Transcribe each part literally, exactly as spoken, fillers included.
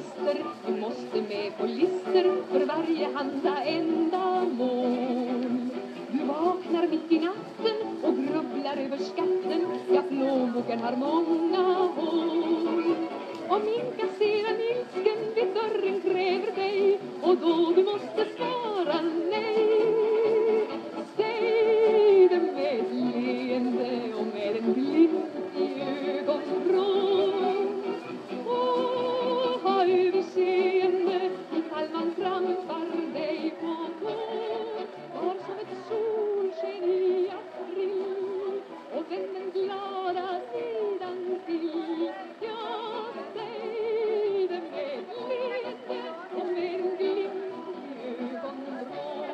brister. Du måste med på lister för varje handa ändamål. Du vaknar mitt i natten och grubblar över skatten. Ja, plånboken har många hål. Om inkasseraren ilsken vid dörren kräver dig, och då du måste svara nej, säg det med ett leende och med en glimt i ögonvrån. Och ha överseende ifall man trampar dig på tå. Var som ett solsken i april och vännen glada sidan till. Ja, säg det med ett leende och med en glimt i ögonvrån.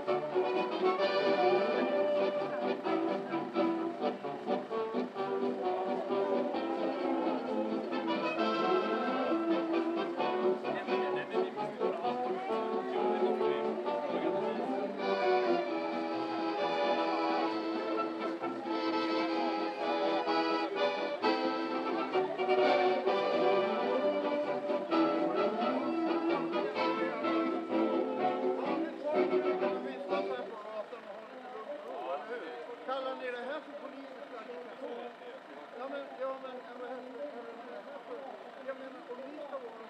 Kallar ni det här för politisk agitation? Ja men, ja men, ja, men, jag menar om ni ska vara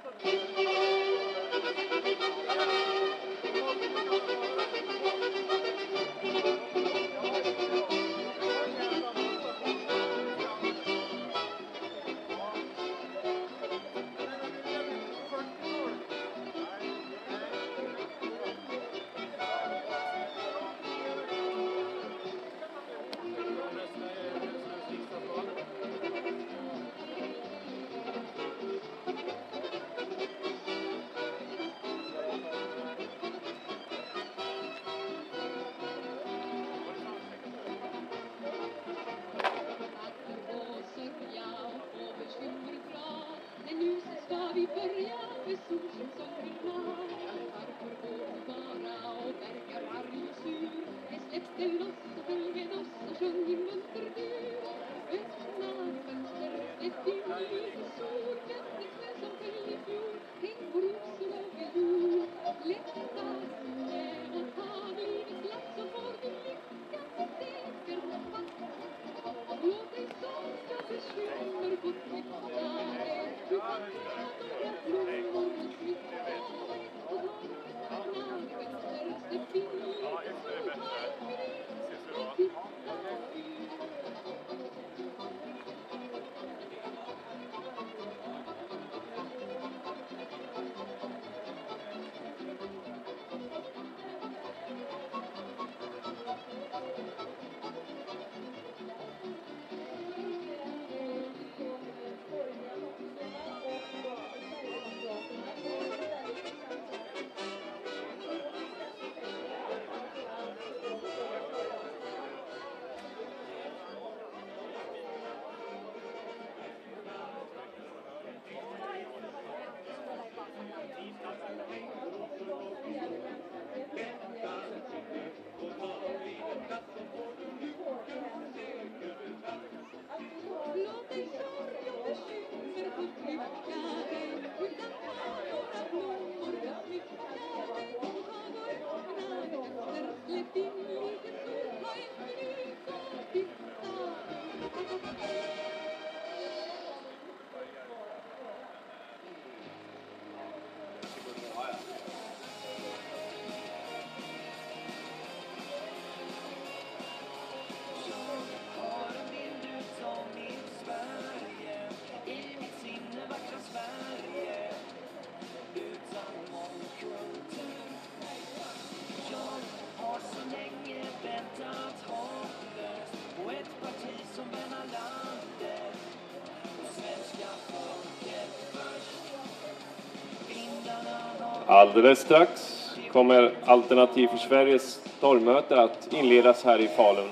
Alldeles strax kommer Alternativ för Sveriges torgmöte att inledas här i Falun.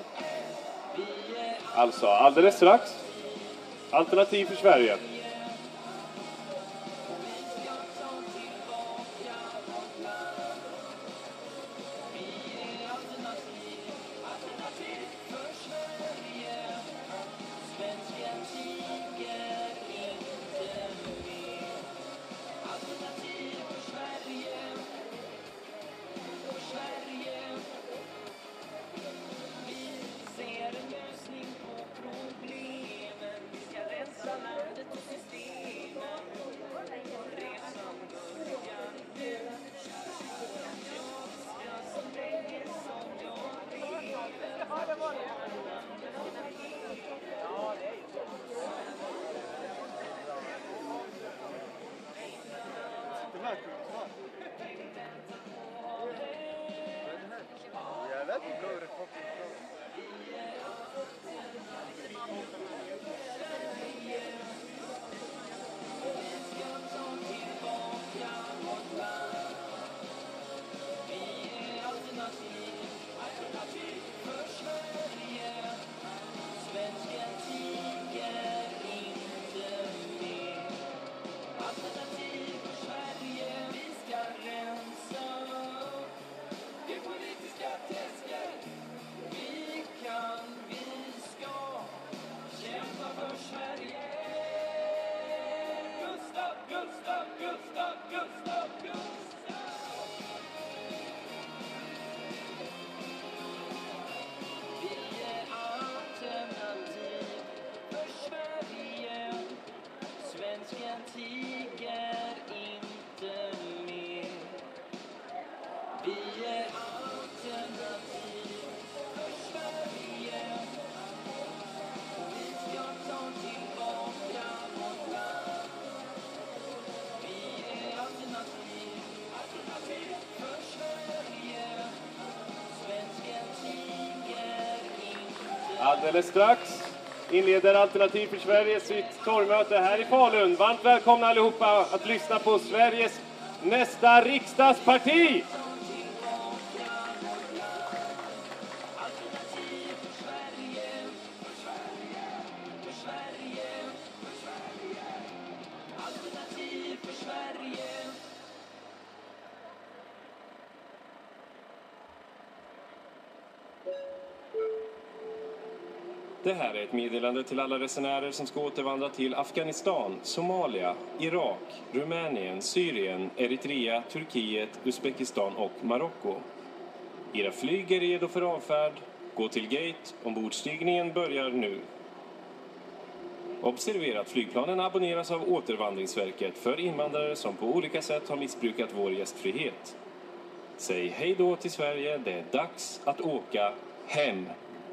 Alltså, alldeles strax, Alternativ för Sverige. Jag vet inte hur det kommer. Alldeles strax inleder Alternativ för Sverige sitt torgmöte här i Falun. Varmt välkomna allihopa att lyssna på Sveriges nästa riksdagsparti! Det här är ett meddelande till alla resenärer som ska återvandra till Afghanistan, Somalia, Irak, Rumänien, Syrien, Eritrea, Turkiet, Uzbekistan och Marocko. Era flyg är redo för avfärd. Gå till gate. Ombordstigningen börjar nu. Observera att flygplanen abonneras av Återvandringsverket för invandrare som på olika sätt har missbrukat vår gästfrihet. Säg hej då till Sverige. Det är dags att åka hem.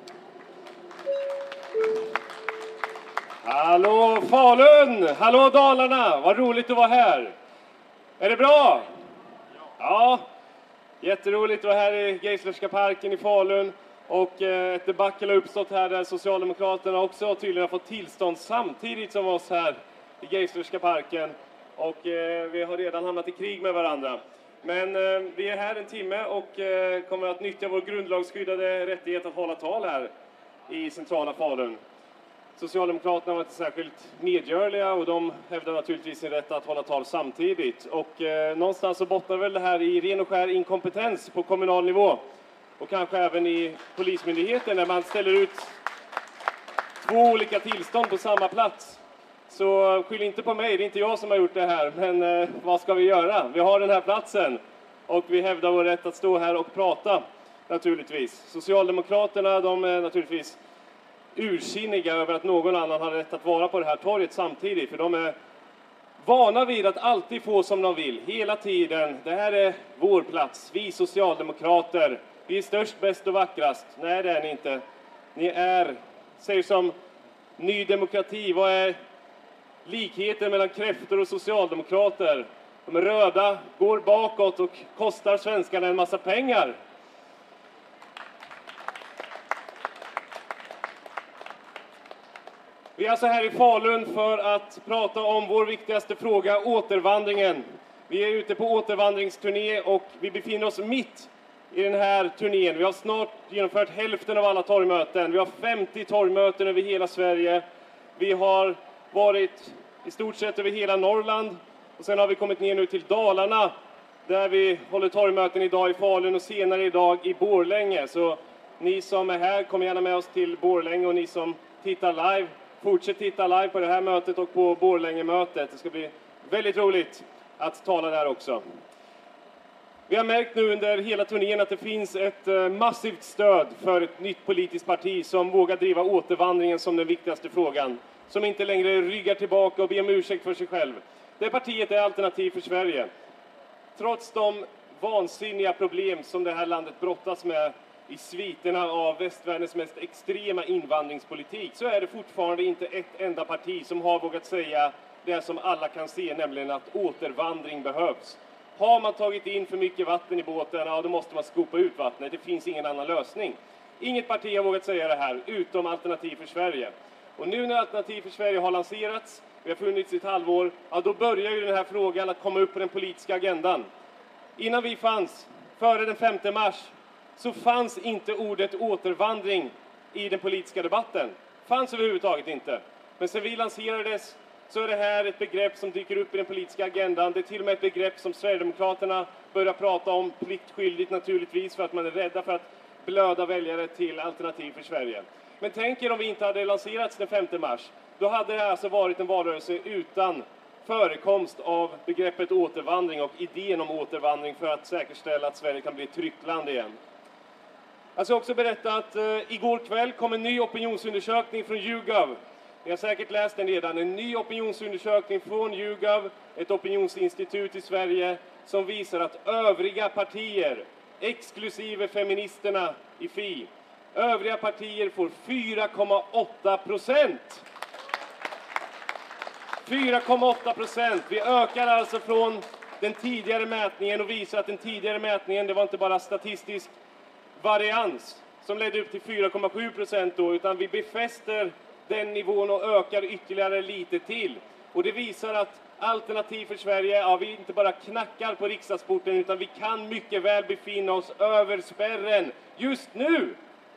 Hallå Falun! Hallå Dalarna! Vad roligt att vara här! Är det bra? Ja, jätteroligt att vara här i Geislerska parken i Falun. Och eh, ett debacle har uppstått här där Socialdemokraterna också tydligen har fått tillstånd samtidigt som oss här i Geislerska parken. Och eh, vi har redan hamnat i krig med varandra. Men eh, vi är här en timme och eh, kommer att nyttja vår grundlagsskyddade rättighet att hålla tal här i centrala Falun. Socialdemokraterna var inte särskilt medgörliga och de hävdar naturligtvis sin rätt att hålla tal samtidigt. Och eh, någonstans så bottnar väl det här i ren och skär inkompetens på kommunal nivå. Och kanske även i polismyndigheten när man ställer ut två olika tillstånd på samma plats. Så skyll inte på mig, det är inte jag som har gjort det här. Men eh, vad ska vi göra? Vi har den här platsen och vi hävdar vår rätt att stå här och prata naturligtvis. Socialdemokraterna de är naturligtvis ursinniga över att någon annan har rätt att vara på det här torget samtidigt. För de är vana vid att alltid få som de vill, hela tiden. Det här är vår plats, vi socialdemokrater. Vi är störst, bäst och vackrast. Nej, det är ni inte. Ni är, säger som Ny Demokrati, vad är likheten mellan kräftor och socialdemokrater? De är röda, går bakåt och kostar svenskarna en massa pengar. Vi är alltså här i Falun för att prata om vår viktigaste fråga, återvandringen. Vi är ute på återvandringsturné och vi befinner oss mitt i den här turnén. Vi har snart genomfört hälften av alla torgmöten. Vi har femtio torgmöten över hela Sverige. Vi har varit i stort sett över hela Norrland. Och sen har vi kommit ner nu till Dalarna där vi håller torgmöten idag i Falun och senare idag i Borlänge. Så ni som är här, kom gärna med oss till Borlänge och ni som tittar live, fortsätt titta live på det här mötet och på Borlänge-mötet. Det ska bli väldigt roligt att tala där också. Vi har märkt nu under hela turnén att det finns ett massivt stöd för ett nytt politiskt parti som vågar driva återvandringen som den viktigaste frågan. Som inte längre ryggar tillbaka och ber om ursäkt för sig själv. Det partiet är Alternativ för Sverige. Trots de vansinniga problem som det här landet brottas med i sviterna av västvärldens mest extrema invandringspolitik så är det fortfarande inte ett enda parti som har vågat säga det som alla kan se, nämligen att återvandring behövs. Har man tagit in för mycket vatten i båten, ja, då måste man skopa ut vattnet. Det finns ingen annan lösning. Inget parti har vågat säga det här, utom Alternativ för Sverige. Och nu när Alternativ för Sverige har lanserats, vi har funnits i ett halvår, ja, då börjar ju den här frågan att komma upp på den politiska agendan. Innan vi fanns, före den femte mars, så fanns inte ordet återvandring i den politiska debatten. Fanns överhuvudtaget inte. Men sen vi lanserades så är det här ett begrepp som dyker upp i den politiska agendan. Det är till och med ett begrepp som Sverigedemokraterna börjar prata om, pliktskyldigt naturligtvis, för att man är rädda för att blöda väljare till Alternativ för Sverige. Men tänk er om vi inte hade lanserats den femte mars. Då hade det alltså varit en valrörelse utan förekomst av begreppet återvandring och idén om återvandring för att säkerställa att Sverige kan bli ett tryggt land igen. Jag ska också berätta att eh, igår kväll kom en ny opinionsundersökning från YouGov. Ni har säkert läst den redan. En ny opinionsundersökning från YouGov, ett opinionsinstitut i Sverige, som visar att övriga partier, exklusive feministerna i F I, övriga partier får fyra komma åtta procent. fyra komma åtta procent. Vi ökar alltså från den tidigare mätningen och visar att den tidigare mätningen, det var inte bara statistisk varians som ledde upp till fyra komma sju procent då, utan vi befäster den nivån och ökar ytterligare lite till. Och det visar att Alternativ för Sverige, ja, vi inte bara knackar på riksdagsporten, utan vi kan mycket väl befinna oss över spärren just nu.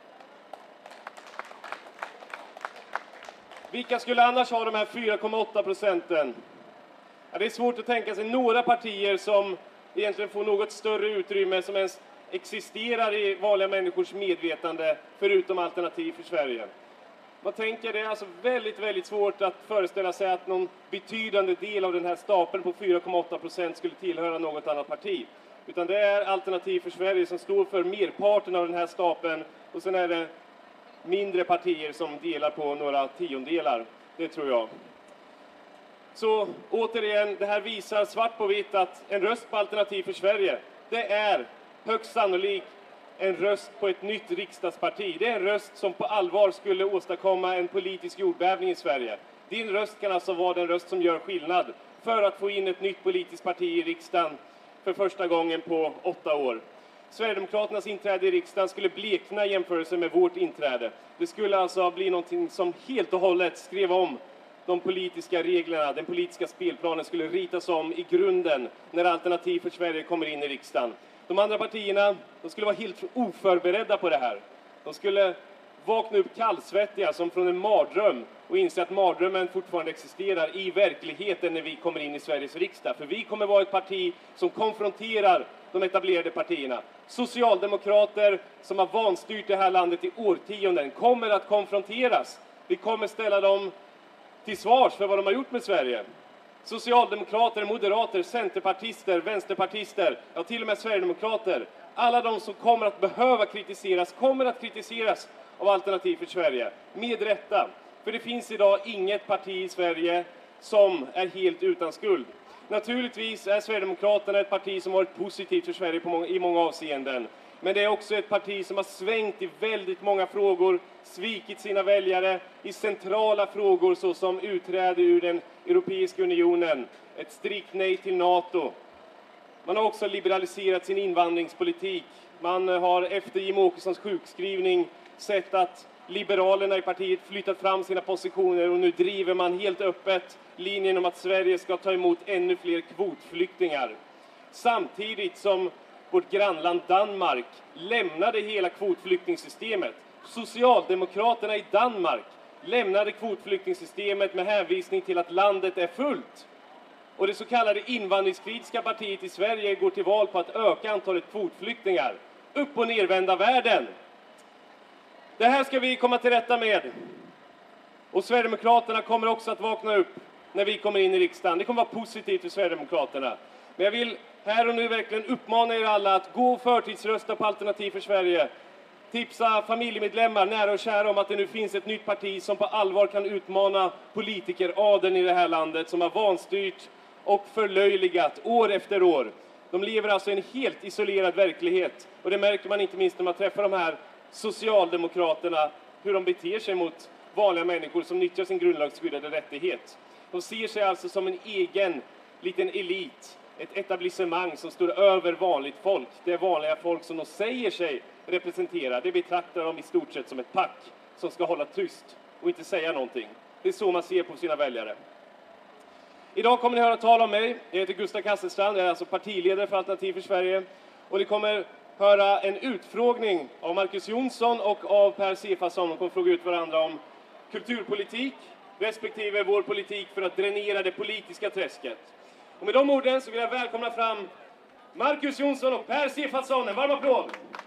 Vilka skulle annars ha de här fyra komma åtta procenten? Ja, det är svårt att tänka sig några partier som egentligen får något större utrymme, som ens existerar i vanliga människors medvetande, förutom Alternativ för Sverige. Man tänker det är alltså väldigt, väldigt svårt att föreställa sig att någon betydande del av den här stapeln på fyra komma åtta procent skulle tillhöra något annat parti. Utan det är Alternativ för Sverige som står för merparten av den här stapeln, och sen är det mindre partier som delar på några tiondelar. Det tror jag. Så återigen, det här visar svart på vitt att en röst på Alternativ för Sverige, det är högst sannolikt en röst på ett nytt riksdagsparti. Det är en röst som på allvar skulle åstadkomma en politisk jordbävning i Sverige. Din röst kan alltså vara den röst som gör skillnad för att få in ett nytt politiskt parti i riksdagen för första gången på åtta år. Sverigedemokraternas inträde i riksdagen skulle blekna i jämförelse med vårt inträde. Det skulle alltså bli någonting som helt och hållet skrev om de politiska reglerna. Den politiska spelplanen skulle ritas om i grunden när Alternativ för Sverige kommer in i riksdagen. De andra partierna, de skulle vara helt oförberedda på det här. De skulle vakna upp kallsvettiga som från en mardröm och inse att mardrömmen fortfarande existerar i verkligheten när vi kommer in i Sveriges riksdag. För vi kommer vara ett parti som konfronterar de etablerade partierna. Socialdemokrater som har vanstyrt det här landet i årtionden kommer att konfronteras. Vi kommer ställa dem till svars för vad de har gjort med Sverige. Socialdemokrater, moderater, centerpartister, vänsterpartister, ja till och med sverigedemokrater. Alla de som kommer att behöva kritiseras kommer att kritiseras av Alternativ för Sverige. Med rätta. För det finns idag inget parti i Sverige som är helt utan skuld. Naturligtvis är Sverigedemokraterna ett parti som har varit positivt för Sverige på många, i många avseenden. Men det är också ett parti som har svängt i väldigt många frågor, svikit sina väljare i centrala frågor såsom utträde ur den Europeiska unionen, ett strikt nej till NATO. Man har också liberaliserat sin invandringspolitik. Man har efter Jimmie Åkessons sjukskrivning sett att liberalerna i partiet flyttat fram sina positioner, och nu driver man helt öppet linjen om att Sverige ska ta emot ännu fler kvotflyktingar. Samtidigt som vårt grannland Danmark lämnade hela kvotflyktingsystemet. Socialdemokraterna i Danmark lämnade kvotflyktingsystemet med hänvisning till att landet är fullt. Och det så kallade invandringskritiska partiet i Sverige går till val på att öka antalet kvotflyktingar. Upp- och nervända världen. Det här ska vi komma till rätta med. Och Sverigedemokraterna kommer också att vakna upp när vi kommer in i riksdagen. Det kommer vara positivt för Sverigedemokraterna. Men jag vill här och nu verkligen uppmana er alla att gå och förtidsrösta på Alternativ för Sverige. Tipsa familjemedlemmar, nära och kära, om att det nu finns ett nytt parti som på allvar kan utmana politikeradeln i det här landet, som har vanstyrt och förlöjligat år efter år. De lever alltså i en helt isolerad verklighet, och det märker man inte minst när man träffar de här socialdemokraterna, hur de beter sig mot vanliga människor som nyttjar sin grundlagsskyddade rättighet. De ser sig alltså som en egen liten elit, ett etablissemang som står över vanligt folk. Det är vanliga folk som de säger sig representera. Det betraktar de i stort sett som ett pack som ska hålla tyst och inte säga någonting. Det är så man ser på sina väljare. Idag kommer ni höra tal om mig. Jag heter Gustav Kasselstrand, jag är alltså partiledare för Alternativ för Sverige. Och ni kommer höra en utfrågning av Marcus Jonsson och av Per Sefasson. De kommer fråga ut varandra om kulturpolitik respektive vår politik för att dränera det politiska träsket. Och med de orden så vill jag välkomna fram Marcus Jonsson och Per Sefasson. En varm applåd!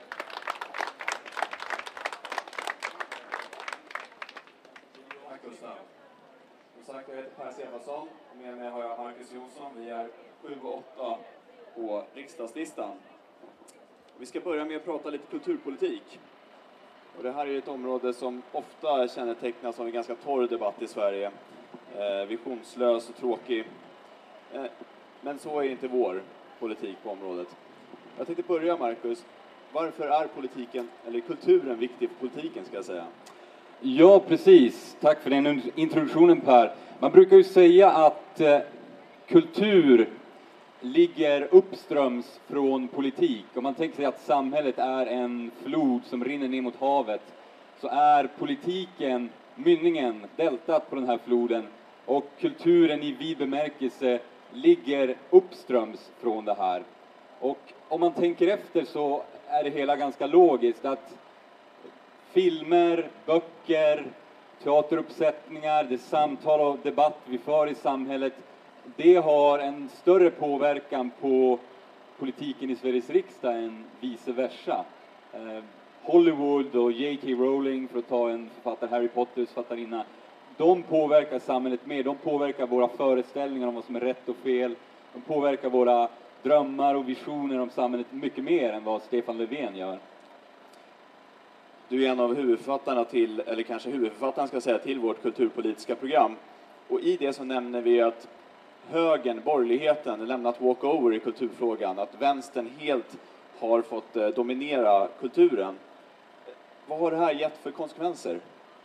Tack Gustav. Som sagt, jag heter Per Sefasson och med mig har jag Marcus Jonsson. Vi är sju och åtta på riksdagslistan. Vi ska börja med att prata lite kulturpolitik. Och det här är ett område som ofta kännetecknas av en ganska torr debatt i Sverige. Eh, visionslös och tråkig. Eh, men så är inte vår politik på området. Jag tänkte börja, Marcus. Varför är politiken, eller kulturen, viktig för politiken, ska jag säga? Ja, precis. Tack för den introduktionen, Per. Man brukar ju säga att eh, kultur ligger uppströms från politik. Om man tänker sig att samhället är en flod som rinner ner mot havet, så är politiken mynningen, deltat på den här floden, och kulturen i vid bemärkelse ligger uppströms från det här. Och om man tänker efter så är det hela ganska logiskt att filmer, böcker, teateruppsättningar, det samtal och debatt vi för i samhället, det har en större påverkan på politiken i Sveriges riksdag än vice versa. Eh, Hollywood och J K Rowling, för att ta en författare, Harry Potters författarinna, de påverkar samhället mer. De påverkar våra föreställningar om vad som är rätt och fel. De påverkar våra drömmar och visioner om samhället mycket mer än vad Stefan Löfven gör. Du är en av huvudförfattarna till, eller kanske huvudförfattaren ska säga, till vårt kulturpolitiska program. Och i det så nämner vi att högern, borgerligheten, lämnat walkover i kulturfrågan. Att vänstern helt har fått eh, dominera kulturen. Vad har det här gett för konsekvenser?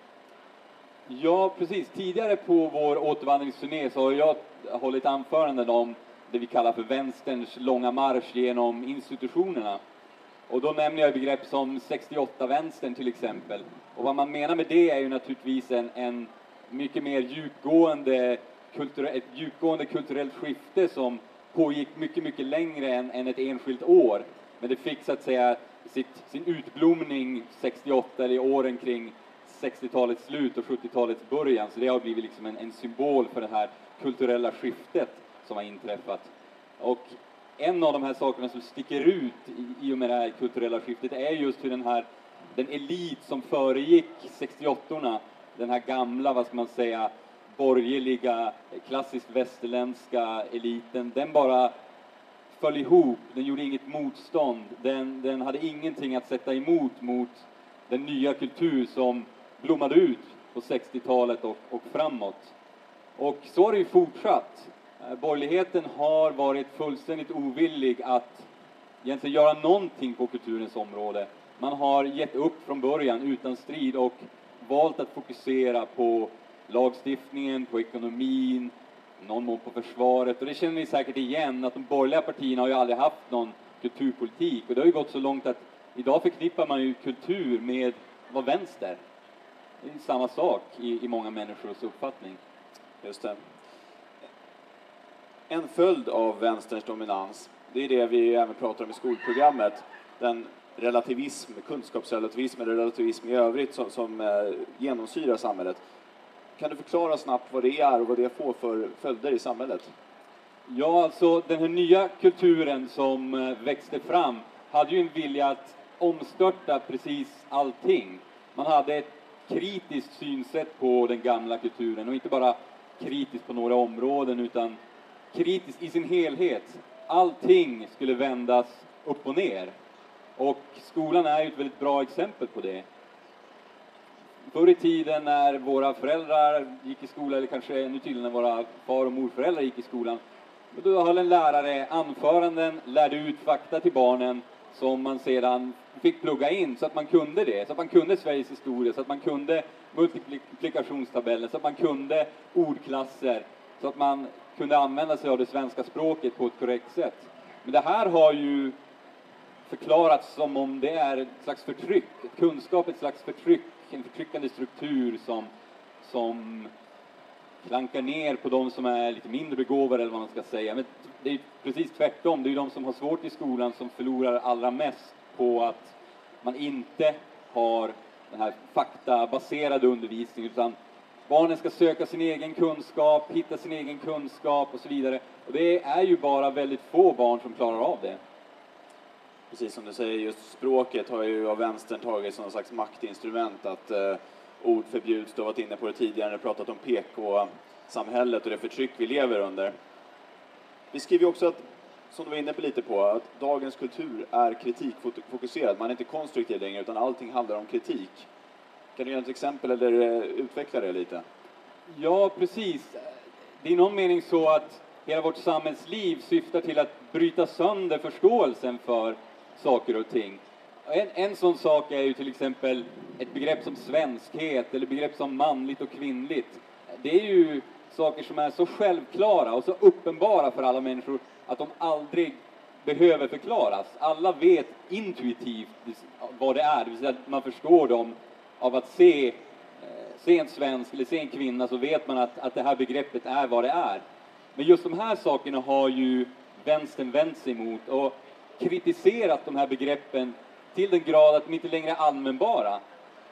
Ja, precis. Tidigare på vår återvandringsturné så har jag hållit anföranden om det vi kallar för vänsterns långa marsch genom institutionerna. Och då nämner jag begrepp som sextioåtta-vänstern till exempel. Och vad man menar med det är ju naturligtvis en, en mycket mer djupgående, kulturell, ett djupgående kulturellt skifte som pågick mycket, mycket längre än, än ett enskilt år. Men det fick så att säga sitt, sin utblomning sextioåtta, eller i åren kring sextiotalets slut och sjuttiotalets början. Så det har blivit liksom en, en symbol för det här kulturella skiftet som har inträffat. Och en av de här sakerna som sticker ut i, i och med det här kulturella skiftet är just hur den här, den elit som föregick sextioåttorna, den här gamla, vad ska man säga, borgerliga, klassiskt västerländska eliten, den bara föll ihop, den gjorde inget motstånd, den, den hade ingenting att sätta emot mot den nya kultur som blommade ut på sextiotalet och, och framåt. Och så har det ju fortsatt. Borgerligheten har varit fullständigt ovillig att egentligen göra någonting på kulturens område. Man har gett upp från början utan strid och valt att fokusera på lagstiftningen, på ekonomin, någon mån på försvaret. Och det känner ni säkert igen, att de borgerliga partierna har ju aldrig haft någon kulturpolitik. Och det har ju gått så långt att idag förknippar man ju kultur med vad vänster. Det är samma sak i, i många människors uppfattning. Just det. En följd av vänsterns dominans, det är det vi även pratar om i skolprogrammet. Den relativism, kunskapsrelativism eller relativism i övrigt som, som eh, genomsyrar samhället. Kan du förklara snabbt vad det är och vad det får för följder i samhället? Ja, alltså den här nya kulturen som eh, växte fram hade ju en vilja att omstörta precis allting. Man hade ett kritiskt synsätt på den gamla kulturen, och inte bara kritiskt på några områden utan kritiskt i sin helhet. Allting skulle vändas upp och ner. Och skolan är ju ett väldigt bra exempel på det. Förr i tiden när våra föräldrar gick i skolan, eller kanske ännu tydligare när våra far- och morföräldrar gick i skolan, då höll en lärare anföranden, lärde ut fakta till barnen som man sedan fick plugga in så att man kunde det. Så att man kunde Sveriges historia, så att man kunde multiplikationstabellen, så att man kunde ordklasser. så att man kunde använda sig av det svenska språket på ett korrekt sätt. Men det här har ju förklarats som om det är ett slags förtryck, ett kunskap, ett slags förtryck, en förtryckande struktur som, som klankar ner på de som är lite mindre begåvade eller vad man ska säga. Men det är precis tvärtom, det är ju de som har svårt i skolan som förlorar allra mest på att man inte har den här faktabaserade undervisningen, utan barnen ska söka sin egen kunskap, hitta sin egen kunskap och så vidare. Och det är ju bara väldigt få barn som klarar av det. Precis som du säger, just språket har ju av vänstern tagit som någon slags maktinstrument, att eh, ord förbjuds. Du har varit inne på det tidigare när du pratat om P K-samhället och det förtryck vi lever under. Vi skriver också att, som du var inne på lite på, att dagens kultur är kritikfokuserad. Man är inte konstruktiv längre, utan allting handlar om kritik. Kan du ge ett exempel eller utveckla det lite? Ja, precis. Det är i någon mening så att hela vårt samhällsliv syftar till att bryta sönder förståelsen för saker och ting. En, en sån sak är ju till exempel ett begrepp som svenskhet eller begrepp som manligt och kvinnligt. Det är ju saker som är så självklara och så uppenbara för alla människor att de aldrig behöver förklaras. Alla vet intuitivt vad det är, det vill säga att man förstår dem av att se, eh, se en svensk eller se en kvinna, så vet man att, att det här begreppet är vad det är. Men just de här sakerna har ju vänstern vänt sig emot och kritiserat de här begreppen till den grad att de inte längre är användbara.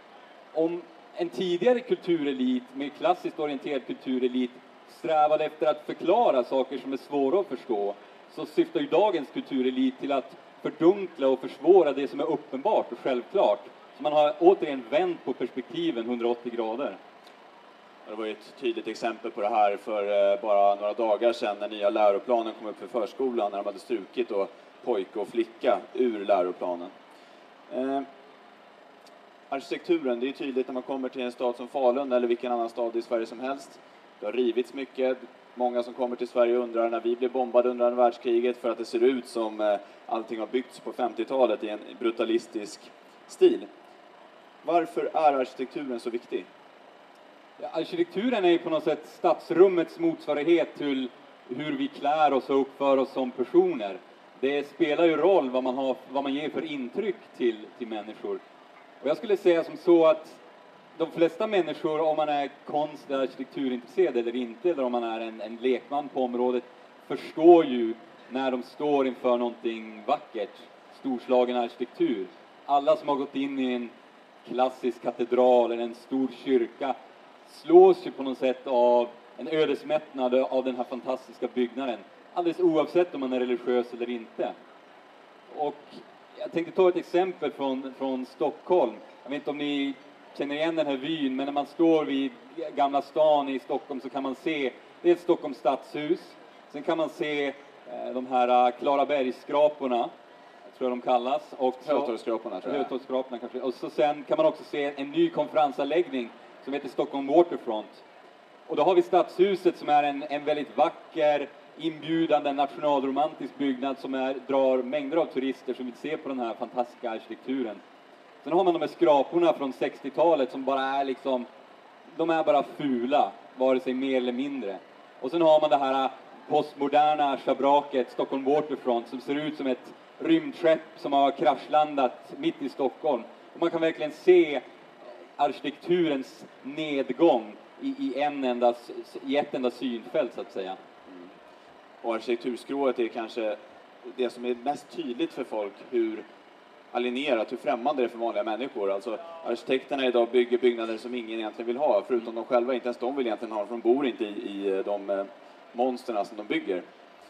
Om en tidigare kulturelit, med klassiskt orienterad kulturelit, strävade efter att förklara saker som är svåra att förstå, så syftar ju dagens kulturelit till att fördunkla och försvåra det som är uppenbart och självklart. Så man har återigen vänt på perspektiven hundraåttio grader. Det var ju ett tydligt exempel på det här för bara några dagar sedan när nya läroplanen kom upp för förskolan, när de hade strukit då pojke och flicka ur läroplanen. Eh, arkitekturen, det är ju tydligt när man kommer till en stad som Falun eller vilken annan stad i Sverige som helst. Det har rivits mycket. Många som kommer till Sverige undrar när vi blev bombade under andra världskriget, för att det ser ut som eh, allting har byggts på femtiotalet i en brutalistisk stil. Varför är arkitekturen så viktig? Ja, arkitekturen är ju på något sätt stadsrummets motsvarighet till hur vi klär oss och uppför oss som personer. Det spelar ju roll vad man, har, vad man ger för intryck till, till människor. Och jag skulle säga som så att de flesta människor, om man är konst- eller arkitekturintresserad eller inte, eller om man är en, en lekman på området, förstår ju när de står inför någonting vackert, storslagen arkitektur. Alla som har gått in i en klassisk katedral eller en stor kyrka slås ju på något sätt av en ödesmättnad av den här fantastiska byggnaden, alldeles oavsett om man är religiös eller inte. Och jag tänkte ta ett exempel från, från Stockholm. Jag vet inte om ni känner igen den här vyn, men när man står vid Gamla stan i Stockholm så kan man se, det är ett Stockholms stadshus. Sen kan man se eh, de här Klarabergsskraporna, tror jag de kallas. Hötorgsskraporna, tror jag. Hötorgsskraporna kanske. Och så sen kan man också se en ny konferensanläggning som heter Stockholm Waterfront. Och då har vi stadshuset som är en, en väldigt vacker, inbjudande, nationalromantisk byggnad som är, drar mängder av turister som vill se på den här fantastiska arkitekturen. Sen har man de här skraporna från sextiotalet som bara är liksom, de är bara fula, vare sig mer eller mindre. Och sen har man det här postmoderna schabraket, Stockholm Waterfront, som ser ut som ett rymdskepp som har kraschlandat mitt i Stockholm. Och man kan verkligen se arkitekturens nedgång i, i, en enda, i ett enda synfält, så att säga. Mm. Och arkitekturskrået är kanske det som är mest tydligt för folk, hur alienerat, hur främmande det är för vanliga människor. Alltså arkitekterna idag bygger byggnader som ingen egentligen vill ha, förutom de själva. Inte ens de vill egentligen ha, för de bor inte i, i de eh, monsterna som de bygger.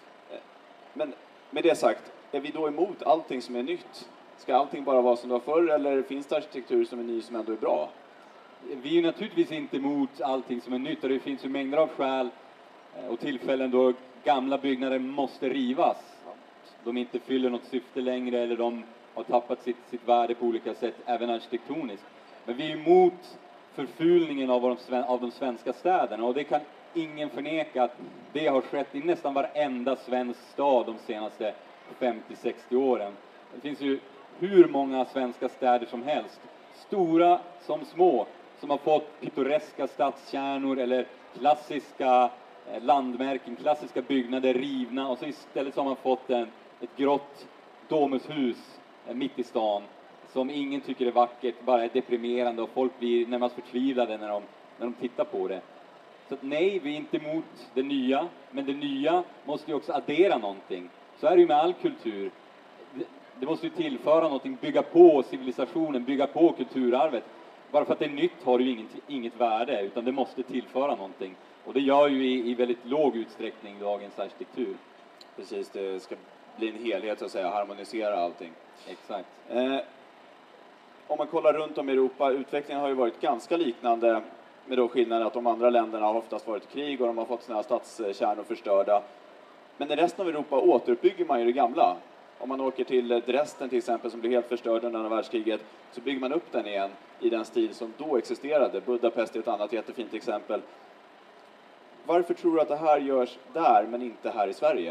Men med det sagt, är vi då emot allting som är nytt? Ska allting bara vara som det var förr, eller finns det arkitektur som är ny som ändå är bra? Vi är naturligtvis inte emot allting som är nytt, och det finns ju mängder av skäl och tillfällen då gamla byggnader måste rivas. De inte fyller något syfte längre, eller de har tappat sitt, sitt värde på olika sätt, även arkitektoniskt. Men vi är emot förfulningen av de, av de svenska städerna, och det kan ingen förneka att det har skett i nästan varenda svensk stad de senaste femtio sextio åren. Det finns ju hur många svenska städer som helst, stora som små, som har fått pittoreska stadskärnor eller klassiska eh, landmärken, klassiska byggnader rivna, och så istället så har man fått en, ett grått domushus eh, mitt i stan som ingen tycker är vackert, bara är deprimerande, och folk blir närmast förtvivlade när de, när de tittar på det. Så att nej, vi är inte emot det nya, men det nya måste ju också addera någonting. Så är det ju med all kultur. Det, det måste ju tillföra någonting, bygga på civilisationen, bygga på kulturarvet. Bara för att det är nytt har det ju inget, inget värde, utan det måste tillföra någonting. Och det gör ju i, i väldigt låg utsträckning dagens arkitektur. Precis, det ska bli en helhet så att säga, harmonisera allting. Exakt. Eh, om man kollar runt om i Europa, utvecklingen har ju varit ganska liknande, med då skillnaden att de andra länderna har oftast varit krig och de har fått sina stadskärnor förstörda. Men i resten av Europa återuppbygger man ju det gamla. Om man åker till Dresden till exempel, som blev helt förstörd under andra världskriget, så bygger man upp den igen i den stil som då existerade. Budapest är ett annat jättefint exempel. Varför tror du att det här görs där men inte här i Sverige?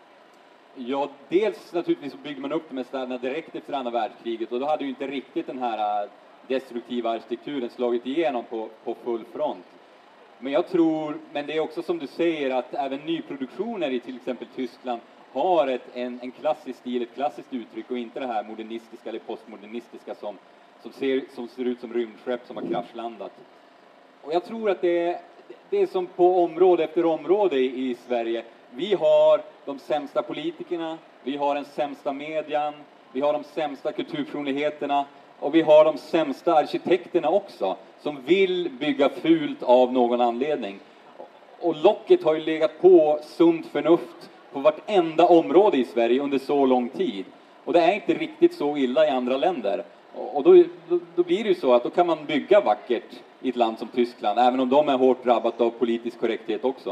Ja, dels naturligtvis så bygger man upp de här städerna direkt efter andra världskriget, och då hade ju inte riktigt den här äh, destruktiva arkitekturen slagit igenom på, på full front. Men jag tror, men det är också som du säger, att även nyproduktioner i till exempel Tyskland har ett, en, en klassisk stil, ett klassiskt uttryck, och inte det här modernistiska eller postmodernistiska som, som, ser, som ser ut som rymdskepp som har kraschlandat. Och jag tror att det är, det är som på område efter område i, i Sverige. Vi har de sämsta politikerna, vi har den sämsta median, vi har de sämsta kulturpersonligheterna, och vi har de sämsta arkitekterna också, som vill bygga fult av någon anledning. Och locket har ju legat på sunt förnuft på vartenda område i Sverige under så lång tid. Och det är inte riktigt så illa i andra länder. Och då, då, då blir det ju så att då kan man bygga vackert i ett land som Tyskland, även om de är hårt drabbat av politisk korrekthet också.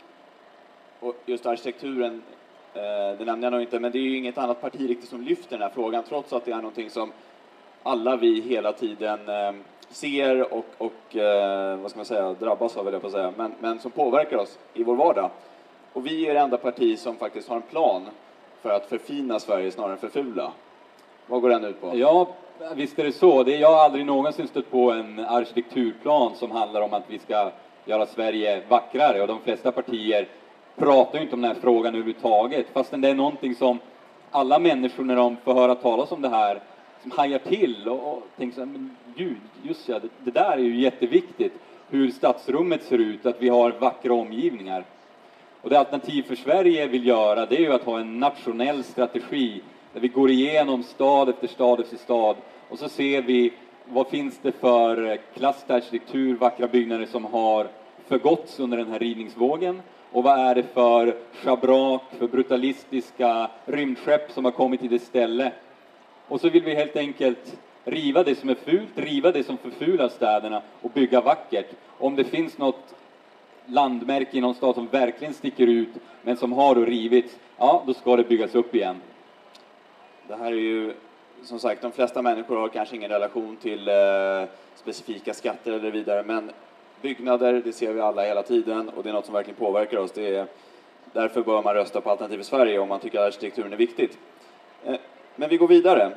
Och just arkitekturen, eh, det nämnde jag nog inte, men det är ju inget annat parti riktigt som lyfter den här frågan, trots att det är någonting som alla vi hela tiden eh, ser och, och eh, vad ska man säga, drabbas av, vill jag på säga, men, men som påverkar oss i vår vardag. Och vi är det enda parti som faktiskt har en plan för att förfina Sverige snarare än förfula. Vad går den ut på? Ja, visst är det så. Det är, jag har aldrig någonsin stött på en arkitekturplan som handlar om att vi ska göra Sverige vackrare, och de flesta partier pratar ju inte om den här frågan överhuvudtaget, fastän det är någonting som alla människor när de får höra talas om det här som hajar till och, och tänker så här, men gud, just ja, det, det där är ju jätteviktigt, hur stadsrummet ser ut, att vi har vackra omgivningar. Och det Alternativ för Sverige vill göra, det är ju att ha en nationell strategi där vi går igenom stad efter stad efter stad, och så ser vi vad finns det för klassisk arkitektur, vackra byggnader som har förgåtts under den här rivningsvågen, och vad är det för schabrak, för brutalistiska rymdskepp som har kommit till det ställe. Och så vill vi helt enkelt riva det som är fult, riva det som förfular städerna och bygga vackert. Om det finns något landmärke i någon stad som verkligen sticker ut men som har rivits, ja, då ska det byggas upp igen. Det här är ju, som sagt, de flesta människor har kanske ingen relation till eh, specifika skatter eller vidare, men byggnader, det ser vi alla hela tiden, och det är något som verkligen påverkar oss. Det är, därför bör man rösta på Alternativ för Sverige om man tycker att arkitekturen är viktigt. Eh, men vi går vidare.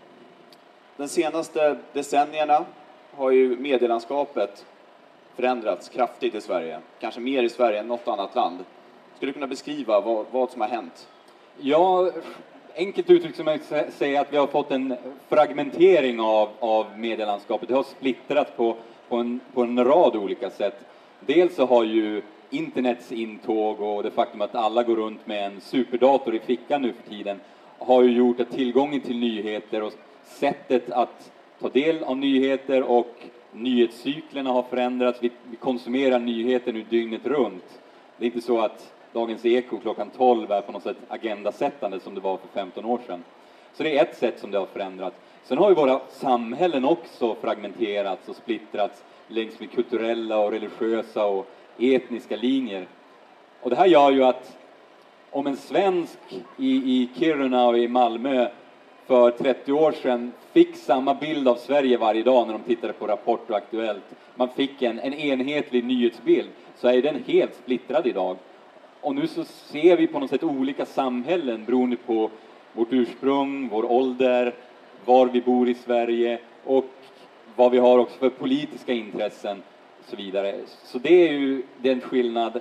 De senaste decennierna har ju medielandskapet förändrats kraftigt i Sverige. Kanske mer i Sverige än något annat land. Skulle du kunna beskriva vad, vad som har hänt? Ja, enkelt uttryckt som jag säger att vi har fått en fragmentering av, av medielandskapet. Det har splittrats på, på, en, på en rad olika sätt. Dels så har ju internets intåg och det faktum att alla går runt med en superdator i fickan nu för tiden har ju gjort att tillgången till nyheter och sättet att ta del av nyheter och nyhetscyklerna har förändrats. Vi, vi konsumerar nyheter nu dygnet runt. Det är inte så att Dagens Eko klockan tolv är på något sätt agendasättande som det var för femton år sedan. Så det är ett sätt som det har förändrats. Sen har ju våra samhällen också fragmenterats och splittrats längs med kulturella och religiösa och etniska linjer. Och det här gör ju att om en svensk i, i Kiruna och i Malmö för trettio år sedan fick samma bild av Sverige varje dag när de tittade på Rapport och Aktuellt, man fick en, en enhetlig nyhetsbild, så är den helt splittrad idag. Och nu så ser vi på något sätt olika samhällen beroende på vårt ursprung, vår ålder, var vi bor i Sverige och vad vi har också för politiska intressen och så vidare. Så det är ju den skillnad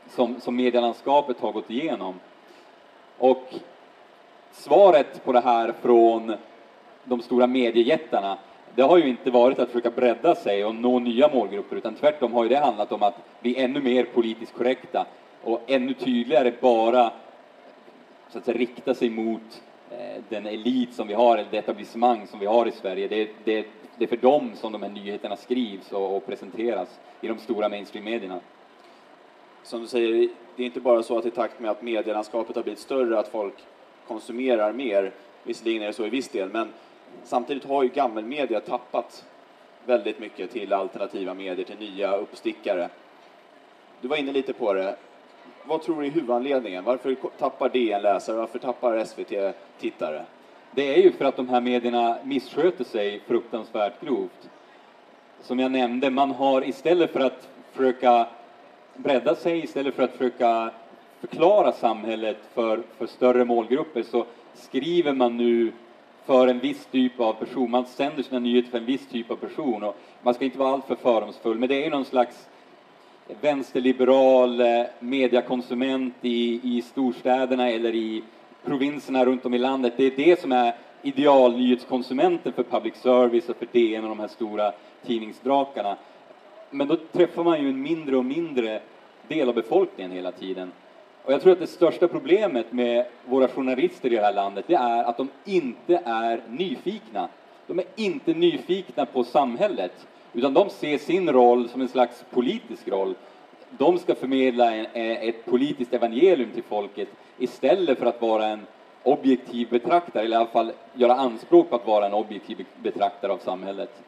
som, som medielandskapet har gått igenom. Och svaret på det här från de stora mediejättarna, det har ju inte varit att försöka bredda sig och nå nya målgrupper, utan tvärtom har ju det handlat om att bli ännu mer politiskt korrekta och ännu tydligare bara så att säga, rikta sig mot eh, den elit som vi har, eller det etablissemang som vi har i Sverige. Det, det, det är för dem som de här nyheterna skrivs och, och presenteras i de stora mainstream-medierna. Som du säger, det är inte bara så att i takt med att medielandskapet har blivit större att folk konsumerar mer. Visserligen är det så i viss del, men samtidigt har ju gammelmedia tappat väldigt mycket till alternativa medier, till nya uppstickare. Du var inne lite på det. Vad tror du är huvudanledningen? Varför tappar D N läsare? Varför tappar S V T tittare? Det är ju för att de här medierna missköter sig fruktansvärt grovt. Som jag nämnde, man har istället för att försöka bredda sig, istället för att försöka förklara samhället för, för större målgrupper, så skriver man nu för en viss typ av person. Man sänder sina nyheter för en viss typ av person. Och man ska inte vara alltför fördomsfull, men det är ju någon slags vänsterliberal mediakonsument i, i storstäderna eller i provinserna runt om i landet. Det är det som är idealnyhetskonsumenten för public service och för D N och de här stora tidningsdrakarna. Men då träffar man ju en mindre och mindre del av befolkningen hela tiden. Och jag tror att det största problemet med våra journalister i det här landet, det är att de inte är nyfikna. De är inte nyfikna på samhället, utan de ser sin roll som en slags politisk roll. De ska förmedla en, ett politiskt evangelium till folket istället för att vara en objektiv betraktare, eller i alla fall göra anspråk på att vara en objektiv betraktare av samhället.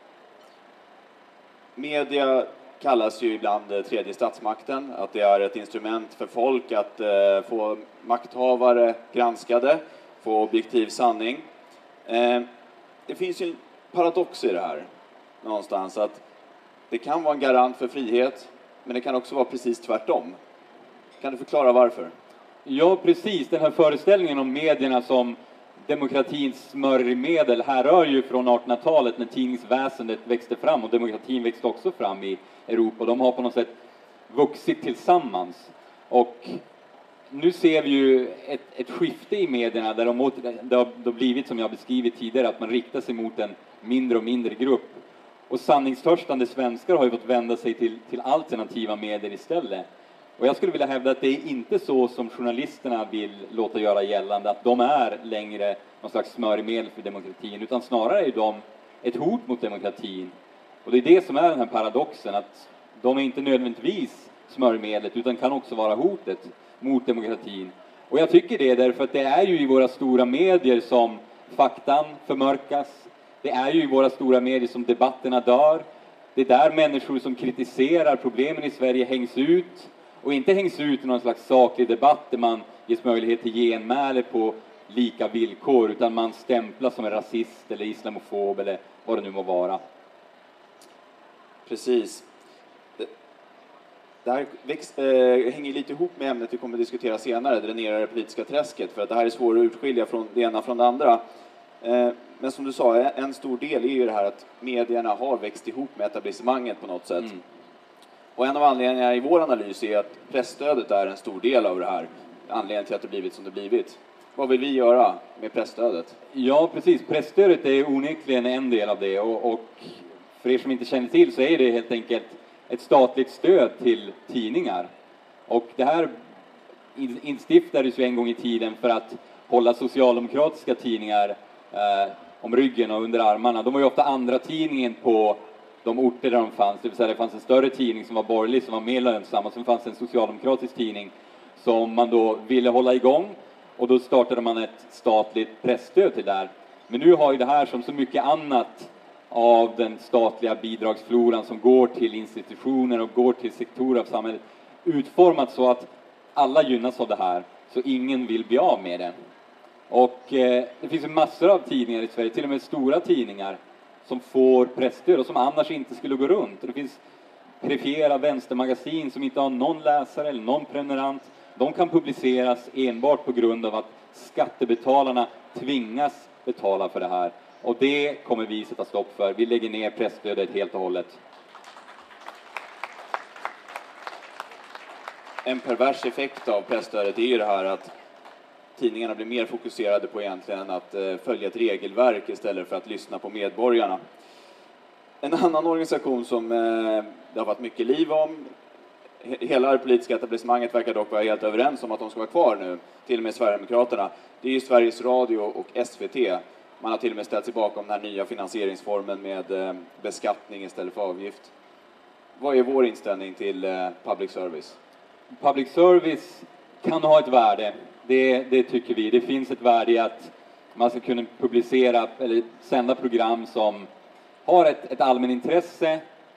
Media kallas ju ibland tredje statsmakten, att det är ett instrument för folk att eh, få makthavare granskade, få objektiv sanning. Eh, det finns ju en paradox i det här någonstans, att det kan vara en garant för frihet, men det kan också vara precis tvärtom. Kan du förklara varför? Ja, precis. Den här föreställningen om medierna som demokratins smörjmedel härrör ju från artonhundratalet när tidningsväsendet växte fram, och demokratin växte också fram i Europa. De har på något sätt vuxit tillsammans. Och nu ser vi ju ett, ett skifte i medierna där de, det har blivit, som jag beskrivit tidigare, att man riktar sig mot en mindre och mindre grupp. Och sanningstörstande svenskar har ju fått vända sig till, till alternativa medier istället. Och jag skulle vilja hävda att det är inte så som journalisterna vill låta göra gällande, att de är längre någon slags smörjmedel för demokratin, utan snarare är de ett hot mot demokratin. Och det är det som är den här paradoxen, att de är inte nödvändigtvis smörjmedlet, utan kan också vara hotet mot demokratin. Och jag tycker det därför att det är ju i våra stora medier som faktan förmörkas. Det är ju i våra stora medier som debatterna dör. Det är där människor som kritiserar problemen i Sverige hängs ut. Och inte hängs ut i någon slags saklig debatt där man ges möjlighet till genmäle på lika villkor, utan man stämplas som en rasist eller islamofob eller vad det nu må vara. Precis. Det, det här växt, äh, hänger lite ihop med ämnet vi kommer att diskutera senare, dränera det politiska träsket, för att det här är svårt att utskilja från det ena från det andra. Äh, men som du sa, en stor del är ju det här att medierna har växt ihop med etablissemanget på något sätt. Mm. Och en av anledningarna i vår analys är att pressstödet är en stor del av det här. Anledningen till att det blivit som det blivit. Vad vill vi göra med pressstödet? Ja, precis. Pressstödet är onekligen en del av det. Och, och för er som inte känner till så är det helt enkelt ett statligt stöd till tidningar. Och det här instiftades ju en gång i tiden för att hålla socialdemokratiska tidningar eh, om ryggen och under armarna. De var ju ofta andra tidningen på de orter där de fanns. Det vill säga det fanns en större tidning som var borgerlig, som var mer lönsam, och sen fanns en socialdemokratisk tidning som man då ville hålla igång. Och då startade man ett statligt pressstöd till där. Men nu har ju det här, som så mycket annat av den statliga bidragsfloran som går till institutioner och går till sektorer av samhället, utformat så att alla gynnas av det här, så ingen vill bli av med det. Och eh, det finns ju massor av tidningar i Sverige, till och med stora tidningar, som får pressstöd och som annars inte skulle gå runt. Och det finns perifera vänstermagasin som inte har någon läsare eller någon prenumerant. De kan publiceras enbart på grund av att skattebetalarna tvingas betala för det här. Och det kommer vi sätta stopp för. Vi lägger ner pressstödet helt och hållet. en pervers effekt av presstödet är ju det här att tidningarna blir mer fokuserade på egentligen att eh, följa ett regelverk istället för att lyssna på medborgarna. En annan organisation som eh, det har varit mycket liv om, he- hela det politiska etablissemanget verkar dock vara helt överens om att de ska vara kvar nu, till och med Sverigedemokraterna. Det är ju Sveriges Radio och S V T. Man har till och med ställt sig bakom den här nya finansieringsformen med eh, beskattning istället för avgift. Vad är vår inställning till eh, public service? Public service kan ha ett värde. Det, det tycker vi. Det finns ett värde i att man ska kunna publicera eller sända program som har ett, ett allmänintresse.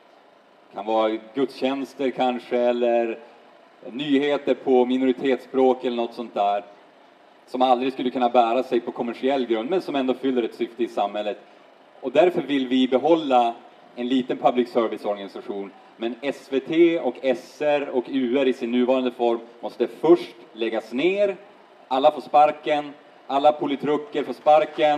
Kan vara gudstjänster kanske eller nyheter på minoritetsspråk eller något sånt där. Som aldrig skulle kunna bära sig på kommersiell grund men som ändå fyller ett syfte i samhället. Och därför vill vi behålla en liten public service-organisation. Men S V T och S R och U R i sin nuvarande form måste först läggas ner. Alla får sparken, alla politruker får sparken.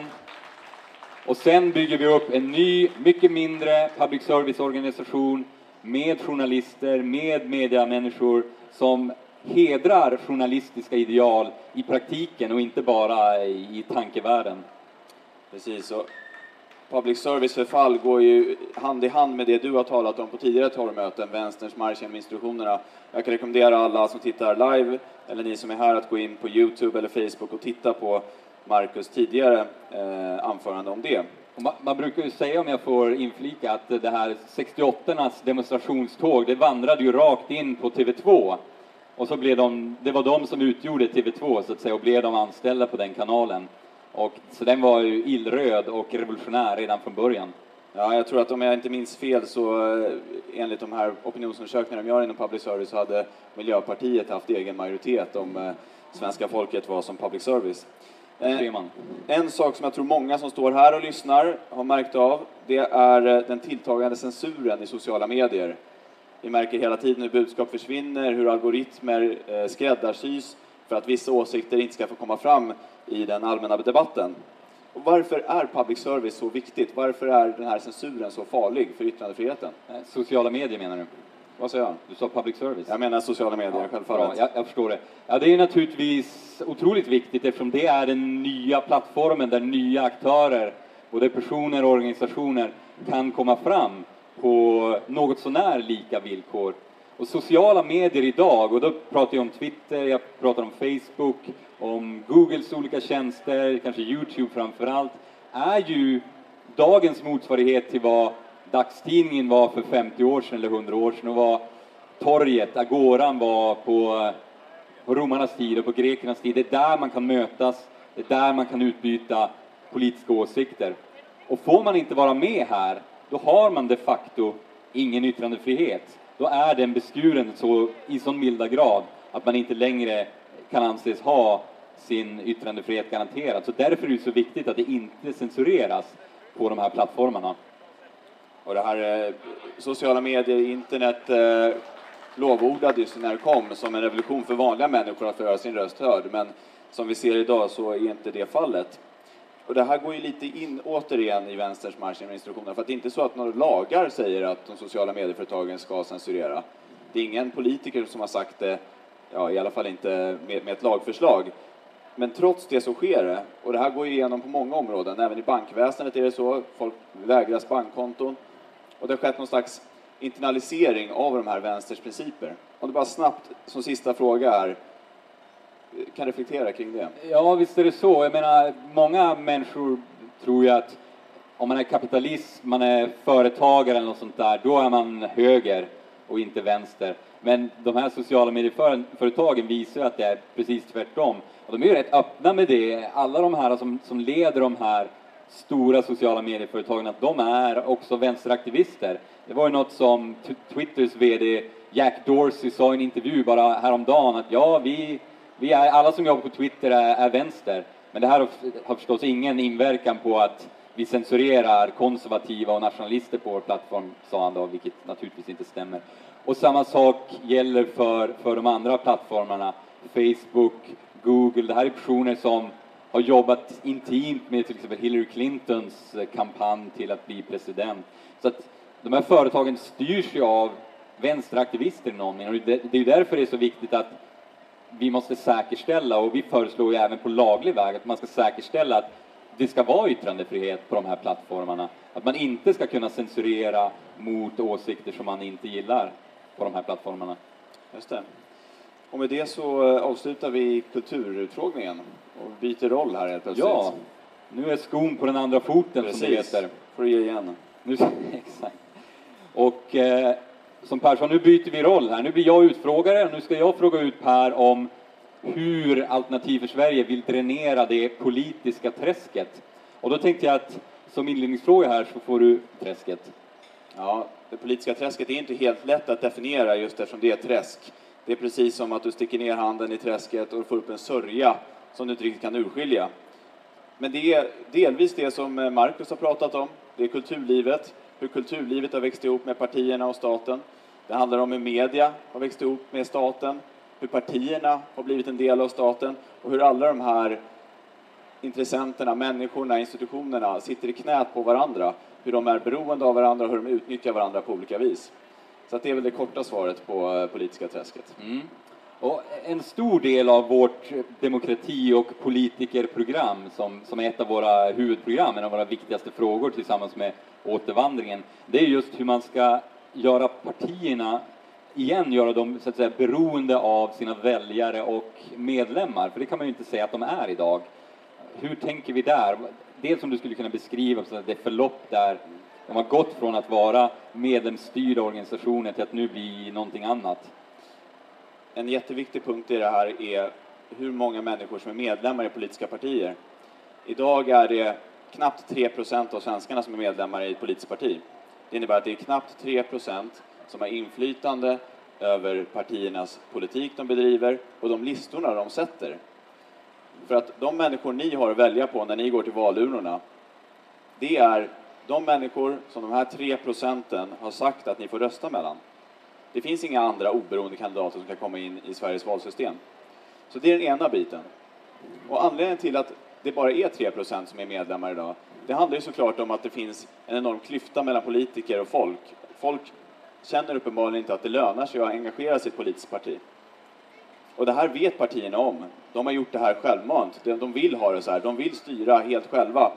Och sen bygger vi upp en ny, mycket mindre public service-organisation med journalister, med mediamänniskor som hedrar journalistiska ideal i praktiken och inte bara i, i tankevärlden. Precis, och public service-förfall går ju hand i hand med det du har talat om på tidigare torgmöten, vänsterns marsch genom institutionerna. Jag kan rekommendera alla som tittar live, eller ni som är här, att gå in på YouTube eller Facebook och titta på Marcus tidigare eh, anförande om det. Man, man brukar ju säga, om jag får inflika, att det här sextioåttornas demonstrationståg, det vandrade ju rakt in på T V två. Och så blev de, det var de som utgjorde T V två så att säga, och blev de anställda på den kanalen. Och, så den var ju illröd och revolutionär redan från början. Ja, jag tror att om jag inte minns fel så eh, enligt de här opinionsundersökningarna de gör inom public service så hade Miljöpartiet haft egen majoritet om eh, svenska folket var som public service. Eh, en sak som jag tror många som står här och lyssnar har märkt av, det är eh, den tilltagande censuren i sociala medier. Vi märker hela tiden hur budskap försvinner, hur algoritmer eh, skräddarsys för att vissa åsikter inte ska få komma fram i den allmänna debatten. Och varför är public service så viktigt? Varför är den här censuren så farlig för yttrandefriheten? Sociala medier menar du? Vad säger jag? Du sa public service. Jag menar sociala medier, ja, självfallet. Ja, jag, jag förstår det. Ja, det är naturligtvis otroligt viktigt eftersom det är den nya plattformen där nya aktörer, både personer och organisationer, kan komma fram på något sånär lika villkor. Och sociala medier idag, och då pratar jag om Twitter, jag pratar om Facebook, om Googles olika tjänster, kanske YouTube framförallt, är ju dagens motsvarighet till vad dagstidningen var för femtio år sedan eller hundra år sedan och vad torget, agoran var på, på romarnas tid och på grekernas tid. Det är där man kan mötas, det är där man kan utbyta politiska åsikter. Och får man inte vara med här, då har man de facto ingen yttrandefrihet. Då är den beskuren så, i sån milda grad att man inte längre kan anses ha sin yttrandefrihet garanterad. Så därför är det så viktigt att det inte censureras på de här plattformarna. Och det här eh, sociala medier, internet eh, lovordades när det kom som en revolution för vanliga människor att få göra sin röst hörd. Men som vi ser idag så är inte det fallet. Och det här går ju lite in återigen i vänsterns marsch genom institutionerna. För att det är inte så att några lagar säger att de sociala medieföretagen ska censurera. Det är ingen politiker som har sagt det, ja, i alla fall inte med, med ett lagförslag. Men trots det så sker det. Och det här går igenom på många områden. Även i bankväsendet är det så. Folk vägras bankkonton. Och det har skett någon slags internalisering av de här vänsters principer. Om det bara snabbt, som sista fråga här, kan reflektera kring det. Ja, visst är det så. Jag menar, många människor tror ju att om man är kapitalist, man är företagare eller något sånt där, då är man höger och inte vänster. Men de här sociala medieföretagen visar att det är precis tvärtom. Och de är ju rätt öppna med det. Alla de här som, som leder de här stora sociala medieföretagen, att de är också vänsteraktivister. Det var ju något som Twitters vd Jack Dorsey sa i en intervju bara häromdagen, att ja, vi, vi är, alla som jobbar på Twitter är, är vänster. Men det här har, har förstås ingen inverkan på att vi censurerar konservativa och nationalister på vår plattform, sa han då, vilket naturligtvis inte stämmer. Och samma sak gäller för, för de andra plattformarna, Facebook, Google. Det här är personer som har jobbat intimt med till exempel Hillary Clintons kampanj till att bli president. Så att de här företagen styrs ju av vänsteraktivister i någon mening. Och det, det är ju därför det är så viktigt att vi måste säkerställa, och vi föreslår ju även på laglig väg, att man ska säkerställa att det ska vara yttrandefrihet på de här plattformarna. Att man inte ska kunna censurera mot åsikter som man inte gillar på de här plattformarna. Just det. Och med det så avslutar vi kulturutfrågningen och byter roll här helt plötsligt. Ja, nu är skon på den andra foten. Precis. Som det heter. Får du ge igen. Nu, exakt. Och eh, som Per sa, nu byter vi roll här. Nu blir jag utfrågare och nu ska jag fråga ut Per om hur Alternativ för Sverige vill dränera det politiska träsket. Och då tänkte jag att som inledningsfråga här så får du träsket. Ja, det politiska träsket är inte helt lätt att definiera just eftersom det är träsk. Det är precis som att du sticker ner handen i träsket och får upp en sörja som du inte riktigt kan urskilja. Men det är delvis det som Marcus har pratat om. Det är kulturlivet, hur kulturlivet har växt ihop med partierna och staten. Det handlar om hur media har växt ihop med staten, hur partierna har blivit en del av staten och hur alla de här intressenterna, människorna, institutionerna sitter i knät på varandra. Hur de är beroende av varandra och hur de utnyttjar varandra på olika vis. Så att det är väl det korta svaret på politiska träsket. Mm. Och en stor del av vårt demokrati- och politikerprogram, som, som är ett av våra huvudprogram, en av våra viktigaste frågor tillsammans med återvandringen, det är just hur man ska göra partierna, igen göra dem så att säga beroende av sina väljare och medlemmar. För det kan man ju inte säga att de är idag. Hur tänker vi där? Dels som du skulle kunna beskriva så att det förlopp där de har gått från att vara medlemsstyrda organisationer till att nu bli någonting annat. En jätteviktig punkt i det här är hur många människor som är medlemmar i politiska partier. Idag är det knappt tre procent av svenskarna som är medlemmar i ett politiskt parti. Det innebär att det är knappt tre procent som har inflytande över partiernas politik de bedriver och de listorna de sätter. För att de människor ni har att välja på när ni går till valurnorna, det är de människor som de här tre procenten har sagt att ni får rösta mellan. Det finns inga andra oberoende kandidater som kan komma in i Sveriges valsystem. Så det är den ena biten. Och anledningen till att det bara är tre procent som är medlemmar idag, det handlar ju såklart om att det finns en enorm klyfta mellan politiker och folk. Folk känner uppenbarligen inte att det lönar sig att engagera sig i ett politiskt parti. Och det här vet partierna om. De har gjort det här självmant. De vill ha det så här. De vill styra helt själva.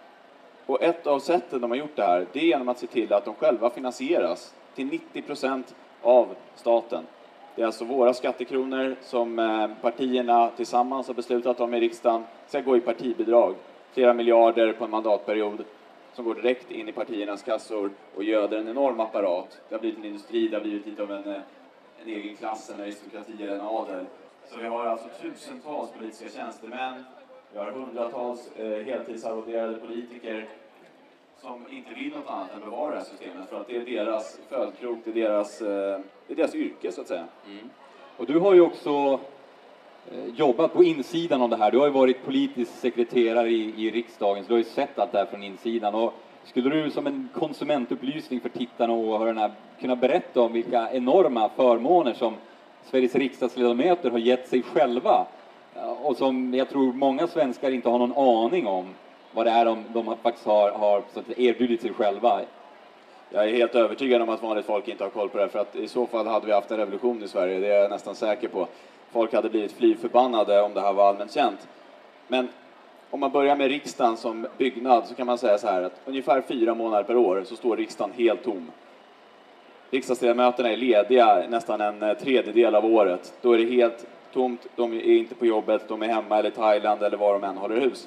Och ett av sätten de har gjort det här, det är genom att se till att de själva finansieras till nittio procent av staten. Det är alltså våra skattekronor som partierna tillsammans har beslutat om i riksdagen ska gå i partibidrag. Flera miljarder på en mandatperiod som går direkt in i partiernas kassor och göder en enorm apparat. Det har blivit en industri, det har blivit lite av en, en egen klass, en aristokrati eller en adel. Så vi har alltså tusentals politiska tjänstemän, vi har hundratals eh, heltidsarvoderade politiker som inte vill något annat än bevara det här systemet för att det är deras födkrok, det är deras, eh, det är deras yrke så att säga. Mm. Och du har ju också eh, jobbat på insidan av det här. Du har ju varit politisk sekreterare i, i riksdagen, så du har ju sett allt det här från insidan. Och skulle du som en konsumentupplysning för tittarna och åhörarna kunna berätta om vilka enorma förmåner som Sveriges riksdagsledamöter har gett sig själva och som jag tror många svenskar inte har någon aning om vad det är de, de faktiskt har, har så att erbjudit sig själva. Jag är helt övertygad om att vanligt folk inte har koll på det, för att i så fall hade vi haft en revolution i Sverige, det är jag nästan säker på. Folk hade blivit fly förbannade om det här var allmänt känt. Men om man börjar med riksdagen som byggnad så kan man säga så här att ungefär fyra månader per år så står riksdagen helt tom. Riksdagsledamöterna är lediga nästan en tredjedel av året. Då är det helt tomt, de är inte på jobbet, de är hemma eller Thailand eller var de än håller hus.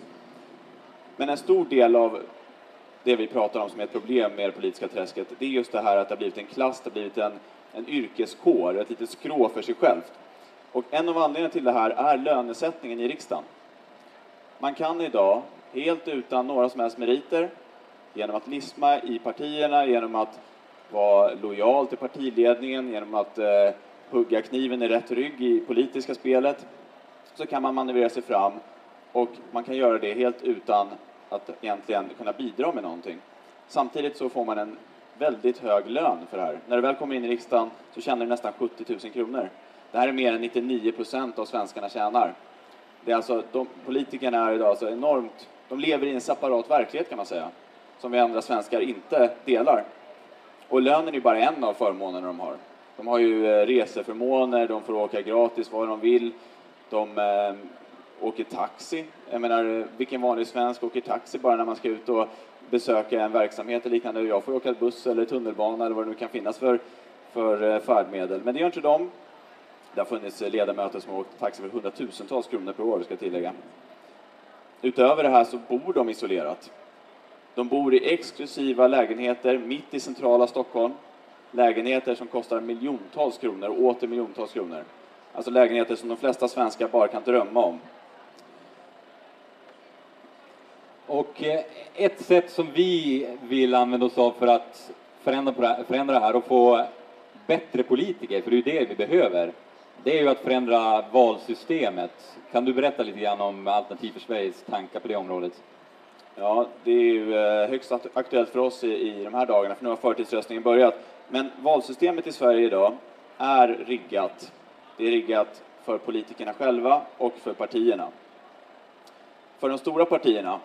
Men en stor del av det vi pratar om som är ett problem med det politiska träsket, det är just det här att det har blivit en klass, det har blivit en, en yrkeskår, ett litet skrå för sig självt. Och en av anledningarna till det här är lönesättningen i riksdagen. Man kan idag, helt utan några som helst meriter, genom att lisma i partierna, genom att vara lojal till partiledningen, genom att eh, hugga kniven i rätt rygg i politiska spelet, så kan man manövrera sig fram och man kan göra det helt utan att egentligen kunna bidra med någonting. Samtidigt så får man en väldigt hög lön för det här. När du väl kommer in i riksdagen så tjänar du nästan sjuttio tusen kronor. Det här är mer än nittionio procent av svenskarna tjänar. Det är alltså, de politikerna är idag så enormt, de lever i en separat verklighet kan man säga, som vi andra svenskar inte delar. Och lönen är bara en av förmånerna de har. De har ju eh, reseförmåner, de får åka gratis var de vill. De eh, åker taxi. Jag menar, vilken vanlig svensk åker taxi bara när man ska ut och besöka en verksamhet eller liknande. Jag får åka buss eller tunnelbana eller vad det nu kan finnas för, för eh, färdmedel. Men det gör inte de. Det har funnits ledamöter som har åkt taxi för hundratusentals kronor per år, ska jag tillägga. Utöver det här så bor de isolerat. De bor i exklusiva lägenheter mitt i centrala Stockholm. Lägenheter som kostar miljontals kronor och åter miljontals kronor. Alltså lägenheter som de flesta svenskar bara kan drömma om. Och ett sätt som vi vill använda oss av för att förändra, förändra det här och få bättre politiker, för det är ju det vi behöver, det är ju att förändra valsystemet. Kan du berätta lite grann om Alternativ för Sveriges tankar på det området? Ja, det är ju högst aktuellt för oss i, i de här dagarna, för nu har förtidsröstningen börjat. Men valsystemet i Sverige idag är riggat. Det är riggat för politikerna själva och för partierna. För de stora partierna,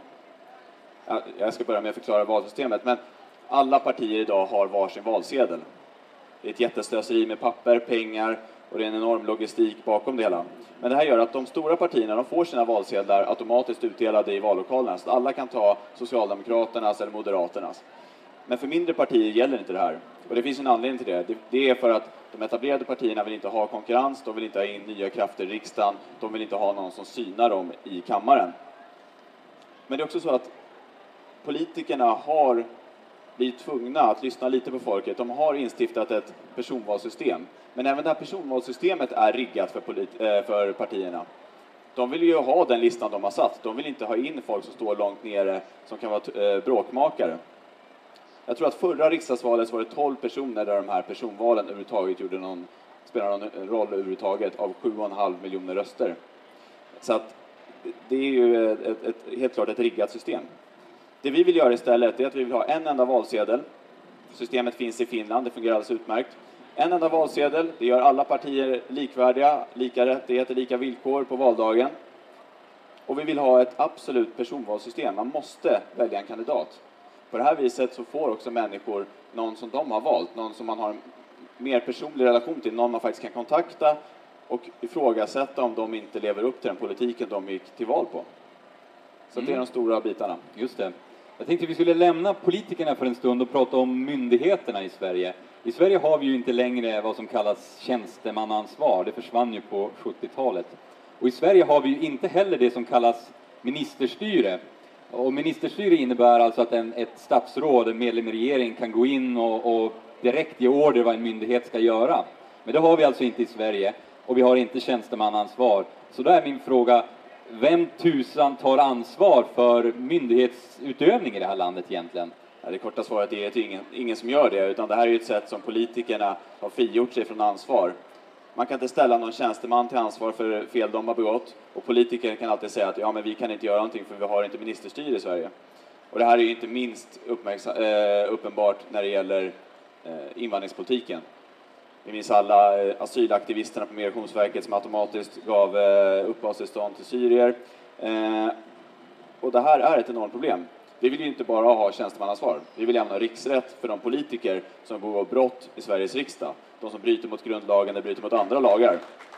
jag ska börja med att förklara valsystemet, men alla partier idag har varsin valsedel. Det är ett jätteslöseri med papper, pengar och det är en enorm logistik bakom det hela. Men det här gör att de stora partierna, de får sina valsedlar automatiskt utdelade i vallokalerna, så att alla kan ta Socialdemokraternas eller Moderaternas. Men för mindre partier gäller inte det här. Och det finns en anledning till det. Det är för att de etablerade partierna vill inte ha konkurrens, de vill inte ha in nya krafter i riksdagen, de vill inte ha någon som synar dem i kammaren. Men det är också så att politikerna har blivit tvungna att lyssna lite på folket. De har instiftat ett personvalssystem. Men även det här personvalssystemet är riggat för, polit- för partierna. De vill ju ha den listan de har satt. De vill inte ha in folk som står långt nere som kan vara bråkmakare. Jag tror att förra riksdagsvalet så var det tolv personer där de här personvalen överhuvudtaget gjorde någon, spelade någon roll överhuvudtaget av sju och en halv miljoner röster. Så att det är ju ett, ett, ett, helt klart ett riggat system. Det vi vill göra istället är att vi vill ha en enda valsedel. Systemet finns i Finland, det fungerar alldeles utmärkt. En enda valsedel, det gör alla partier likvärdiga, lika rättigheter, lika villkor på valdagen. Och vi vill ha ett absolut personvalssystem. Man måste välja en kandidat. På det här viset så får också människor någon som de har valt, någon som man har en mer personlig relation till, någon man faktiskt kan kontakta och ifrågasätta om de inte lever upp till den politiken de gick till val på. Så mm. det är de stora bitarna. Just det. Jag tänkte vi skulle lämna politikerna för en stund och prata om myndigheterna i Sverige. I Sverige har vi ju inte längre vad som kallas tjänstemannaansvar. Det försvann ju på sjuttiotalet. Och i Sverige har vi ju inte heller det som kallas ministerstyre. Och ministerstyre innebär alltså att en, ett statsråd, en medlem i regeringen, kan gå in och, och direkt ge order vad en myndighet ska göra. Men det har vi alltså inte i Sverige. Och vi har inte tjänstemannaansvar. Så då är min fråga, vem tusan tar ansvar för myndighetsutövning i det här landet egentligen? Ja, det korta svaret är att det är ingen, ingen som gör det, utan det här är ett sätt som politikerna har frigjort sig från ansvar. Man kan inte ställa någon tjänsteman till ansvar för fel de har begått, och politiker kan alltid säga att ja, men vi kan inte göra någonting för vi har inte ministerstyre i Sverige. Och det här är ju inte minst uppmärksam, eh, uppenbart när det gäller eh, invandringspolitiken. Vi minns alla eh, asylaktivisterna på Migrationsverket som automatiskt gav eh, uppehållstillstånd till syrier. Eh, och det här är ett enormt problem. Vi vill ju inte bara ha tjänstemannansvar. Vi vill lämna riksrätt för de politiker som begår brott i Sveriges riksdag. De som bryter mot grundlagen eller bryter mot andra lagar.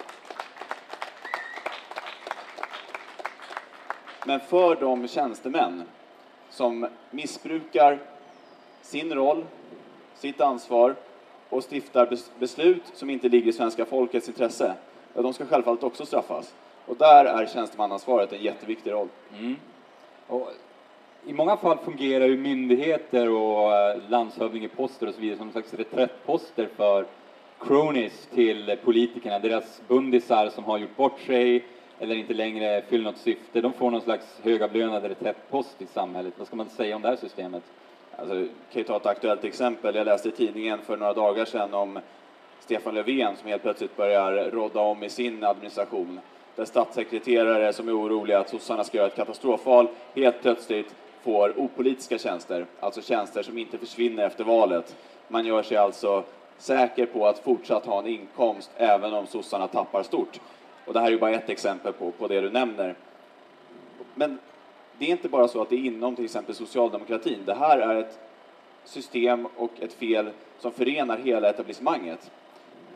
Men för de tjänstemän som missbrukar sin roll, sitt ansvar och stiftar beslut som inte ligger i svenska folkets intresse, ja, de ska självfallet också straffas. Och där är tjänstemannaansvaret en jätteviktig roll. Mm. Och i många fall fungerar ju myndigheter och landshövdingeposter och så vidare som en slags reträttposter för cronies till politikerna. Deras bundisar som har gjort bort sig eller inte längre fyller något syfte, de får någon slags högavlönad reträttpost i samhället. Vad ska man säga om det här systemet? Alltså, kan jag ta ett aktuellt exempel. Jag läste i tidningen för några dagar sedan om Stefan Löfven som helt plötsligt börjar råda om i sin administration. Där statssekreterare som är oroliga att sossarna ska göra ett katastrofval helt plötsligt får opolitiska tjänster. Alltså tjänster som inte försvinner efter valet. Man gör sig alltså säker på att fortsatt ha en inkomst även om sossarna tappar stort. Och det här är ju bara ett exempel på, på det du nämner. Men det är inte bara så att det är inom till exempel socialdemokratin. Det här är ett system och ett fel som förenar hela etablissemanget.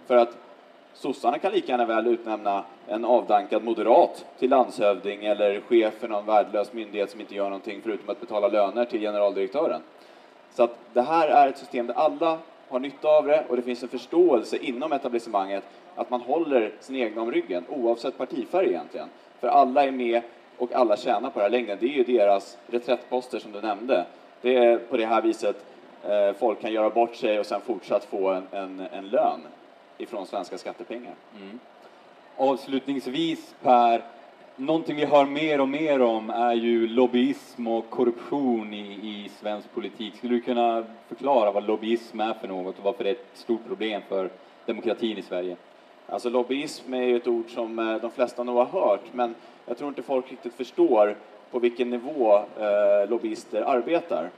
För att sossarna kan lika gärna väl utnämna en avdankad moderat till landshövding eller chef för någon värdelös myndighet som inte gör någonting förutom att betala löner till generaldirektören. Så att det här är ett system där alla har nytta av det, och det finns en förståelse inom etablissemanget att man håller sin egna om ryggen oavsett partifärg egentligen. För alla är med och alla tjänar på det här längden. Det är ju deras reträttposter som du nämnde. Det är på det här viset eh, folk kan göra bort sig och sen fortsatt få en, en, en lön ifrån svenska skattepengar. Mm. Avslutningsvis, Per, någonting vi hör mer och mer om är ju lobbyism och korruption i, i svensk politik. Skulle du kunna förklara vad lobbyism är för något och varför det är ett stort problem för demokratin i Sverige? Alltså lobbyism är ju ett ord som de flesta nog har hört, men jag tror inte folk riktigt förstår på vilken nivå eh, lobbyister arbetar.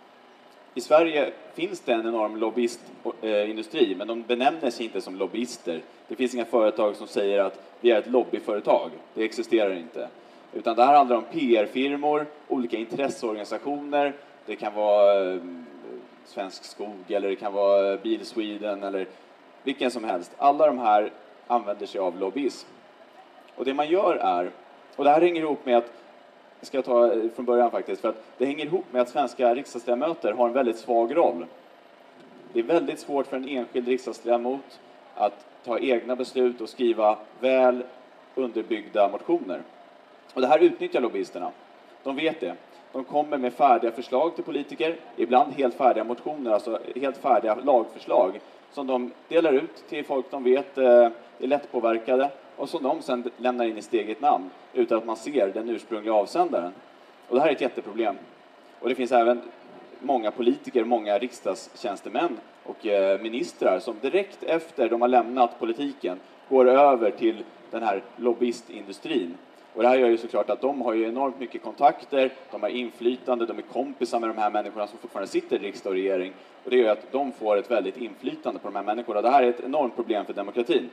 I Sverige finns det en enorm lobbyistindustri, men de benämner sig inte som lobbyister. Det finns inga företag som säger att vi är ett lobbyföretag. Det existerar inte. Utan det här handlar om P R-firmor, olika intresseorganisationer. Det kan vara eh, Svensk Skog eller det kan vara Bil Sweden eller vilken som helst. Alla de här använder sig av lobbyism. Och det man gör är, och det här hänger ihop med att, ska jag ta från början faktiskt, för att det hänger ihop med att svenska riksdagsledamöter har en väldigt svag roll. Det är väldigt svårt för en enskild riksdagsledamot att ta egna beslut och skriva väl underbyggda motioner. Och det här utnyttjar lobbyisterna. De vet det. De kommer med färdiga förslag till politiker, ibland helt färdiga motioner, alltså helt färdiga lagförslag som de delar ut till folk de vet är lättpåverkade och som de sedan lämnar in i sitt eget namn utan att man ser den ursprungliga avsändaren. Och det här är ett jätteproblem. Och det finns även många politiker, många riksdagstjänstemän och ministrar som direkt efter de har lämnat politiken går över till den här lobbyistindustrin. Och det här gör ju såklart att de har ju enormt mycket kontakter, de har inflytande, de är kompisar med de här människorna som fortfarande sitter i riksdag och regering. Och det gör att de får ett väldigt inflytande på de här människorna. Det här är ett enormt problem för demokratin.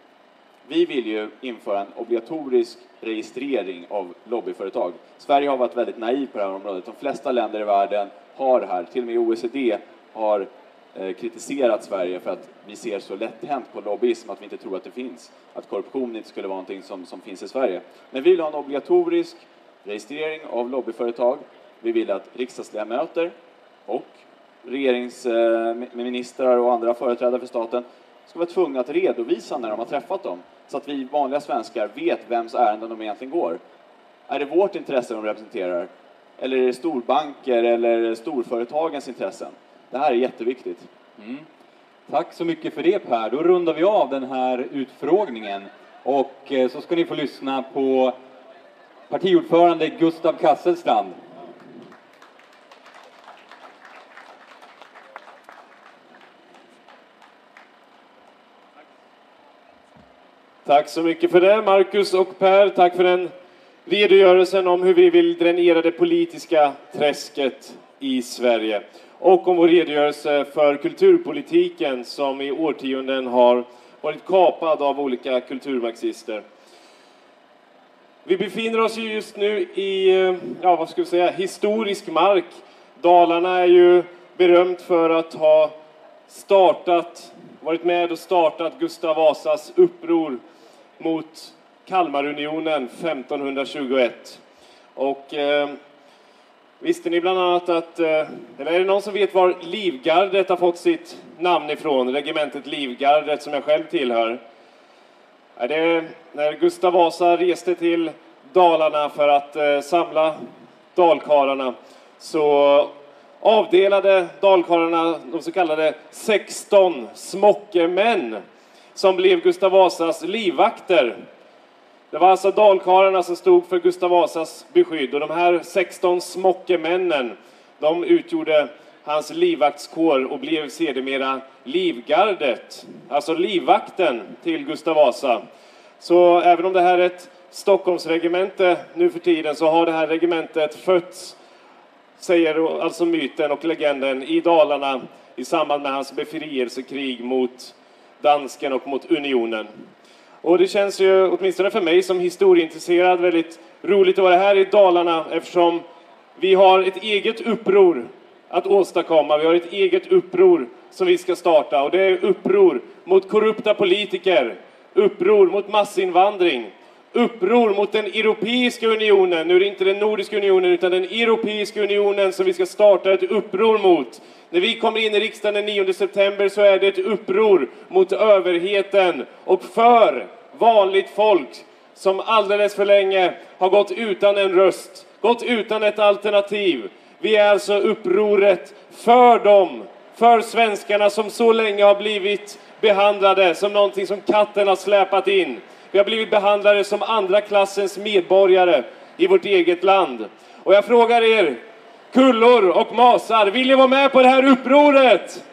Vi vill ju införa en obligatorisk registrering av lobbyföretag. Sverige har varit väldigt naiv på det här området. De flesta länder i världen har det här. Till och med O E C D har eh, kritiserat Sverige för att vi ser så lätt hänt på lobbyism att vi inte tror att det finns. Att korruption inte skulle vara någonting som, som finns i Sverige. Men vi vill ha en obligatorisk registrering av lobbyföretag. Vi vill att riksdagsledamöter och regeringsministrar och andra företrädare för staten ska vara tvungna att redovisa när de har träffat dem. Så att vi vanliga svenskar vet vems ärenden de egentligen går. Är det vårt intresse de representerar? Eller är det storbanker eller storföretagens intressen? Det här är jätteviktigt. Mm. Tack så mycket för det, Per. Då rundar vi av den här utfrågningen. Och eh, så ska ni få lyssna på partiordförande Gustav Kasselstrand. Tack så mycket för det, Marcus och Per. Tack för den redogörelsen om hur vi vill dränera det politiska träsket i Sverige. Och om vår redogörelse för kulturpolitiken som i årtionden har varit kapad av olika kulturmarxister. Vi befinner oss ju just nu i, ja vad ska vi säga, historisk mark. Dalarna är ju berömt för att ha startat, varit med och startat Gustav Vasas uppror mot Kalmarunionen femtonhundratjugoett. Och eh, visste ni bland annat att, eh, eller är det någon som vet var Livgardet har fått sitt namn ifrån? Regementet Livgardet som jag själv tillhör. Är det när Gustav Vasa reste till Dalarna för att eh, samla dalkarlarna, så avdelade dalkarlarna de så kallade sexton smockemän som blev Gustav Vasas livvakter. Det var alltså dalkarlarna som stod för Gustav Vasas beskydd, och de här sexton smockemännen, de utgjorde hans livvaktskår och blev sedermera Livgardet, alltså livvakten till Gustav Vasa. Så även om det här är ett Stockholmsregemente nu för tiden, så har det här regementet fötts, säger alltså myten och legenden, i Dalarna i samband med hans befrielsekrig mot dansken och mot unionen. Och det känns ju, åtminstone för mig som historieintresserad, väldigt roligt att vara här i Dalarna, eftersom vi har ett eget uppror att åstadkomma. Vi har ett eget uppror som vi ska starta, och det är uppror mot mot korrupta politiker, uppror mot massinvandring, uppror mot den Europeiska unionen. Nu är det inte den Nordiska unionen utan den Europeiska unionen som vi ska starta ett uppror mot. När vi kommer in i riksdagen den nionde september så är det ett uppror mot överheten och för vanligt folk som alldeles för länge har gått utan en röst, gått utan ett alternativ. Vi är alltså upproret för dem, för svenskarna som så länge har blivit behandlade som någonting som katten har släpat in. Vi har blivit behandlade som andra klassens medborgare i vårt eget land. Och jag frågar er, kullor och masar, vill ni vara med på det här upproret?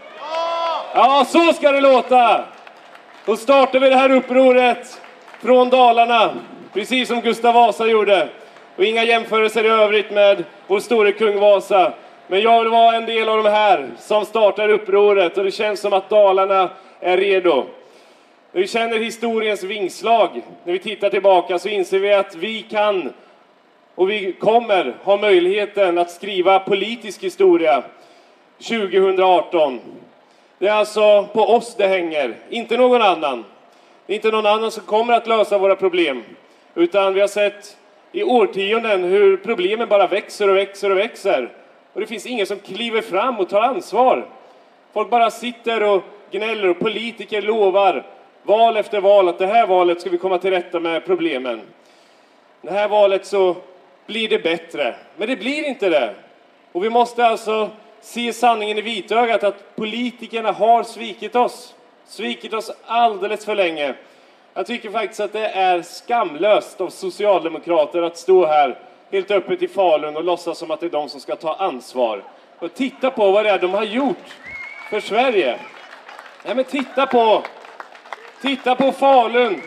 Ja, så ska det låta! Då startar vi det här upproret från Dalarna, precis som Gustav Vasa gjorde. Och inga jämförelser i övrigt med vår store kung Vasa. Men jag vill vara en del av de här som startar upproret. Och det känns som att Dalarna är redo. När vi känner historiens vingslag, när vi tittar tillbaka så inser vi att vi kan och vi kommer ha möjligheten att skriva politisk historia tjugohundraarton. Det är alltså på oss det hänger, inte någon annan. Det är inte någon annan som kommer att lösa våra problem. Utan vi har sett i årtionden hur problemen bara växer och växer och växer. Och det finns ingen som kliver fram och tar ansvar. Folk bara sitter och gnäller och politiker lovar val efter val att det här valet ska vi komma till rätta med problemen. Det här valet så blir det bättre. Men det blir inte det. Och vi måste alltså se sanningen i vitögat att politikerna har svikit oss. Svikit oss alldeles för länge. Jag tycker faktiskt att det är skamlöst av socialdemokrater att stå här helt öppet i Falun och låtsas som att det är de som ska ta ansvar. Och titta på vad det är de har gjort för Sverige. Nej, men titta på Titta på Falun.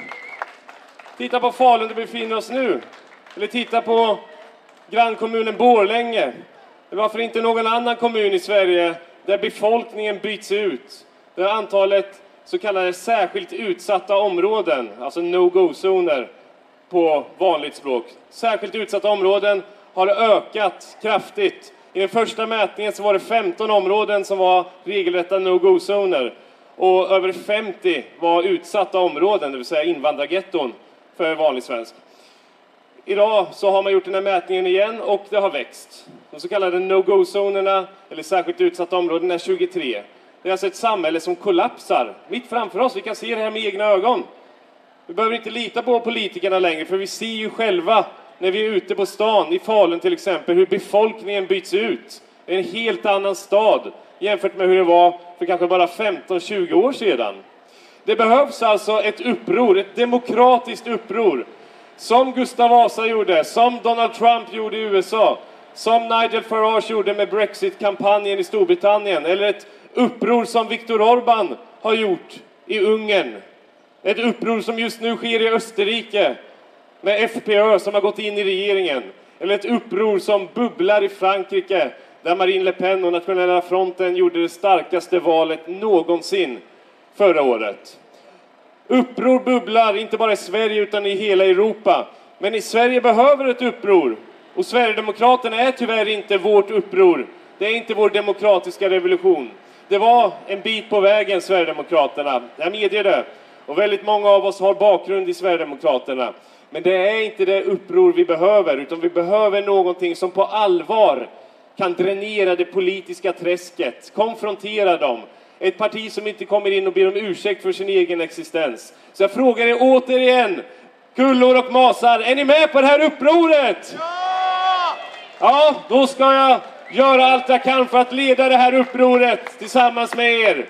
Titta på Falun där vi befinner oss nu. Eller titta på grannkommunen Borlänge. Det varför inte någon annan kommun i Sverige där befolkningen byts ut. Där antalet så kallade särskilt utsatta områden, alltså no-go-zoner på vanligt språk. Särskilt utsatta områden har ökat kraftigt. I den första mätningen så var det femton områden som var regelrätta no-go-zoner. Och över femtio var utsatta områden, det vill säga invandrargetton för vanlig svensk. Idag så har man gjort den här mätningen igen och det har växt. De så kallade no-go-zonerna, eller särskilt utsatta områden, är tjugotre. Det är alltså ett samhälle som kollapsar mitt framför oss. Vi kan se det här med egna ögon. Vi behöver inte lita på politikerna längre, för vi ser ju själva när vi är ute på stan, i Falun till exempel, hur befolkningen byts ut. Det är en helt annan stad jämfört med hur det var för kanske bara femton tjugo år sedan. Det behövs alltså ett uppror, ett demokratiskt uppror. Som Gustav Vasa gjorde, som Donald Trump gjorde i U S A, som Nigel Farage gjorde med Brexit-kampanjen i Storbritannien, eller ett uppror som Viktor Orbán har gjort i Ungern. Ett uppror som just nu sker i Österrike med F P Ö som har gått in i regeringen. Eller ett uppror som bubblar i Frankrike där Marine Le Pen och Nationella fronten gjorde det starkaste valet någonsin förra året. Uppror bubblar inte bara i Sverige utan i hela Europa. Men i Sverige behöver ett uppror. Och Sverigedemokraterna är tyvärr inte vårt uppror. Det är inte vår demokratiska revolution. Det var en bit på vägen, Sverigedemokraterna. Jag medger det. Och väldigt många av oss har bakgrund i Sverigedemokraterna. Men det är inte det uppror vi behöver. Utan vi behöver någonting som på allvar kan dränera det politiska träsket. Konfrontera dem. Ett parti som inte kommer in och ber om ursäkt för sin egen existens. Så jag frågar er återigen, kullor och masar, är ni med på det här upproret? Ja! Ja, då ska jag göra allt jag kan för att leda det här upproret tillsammans med er.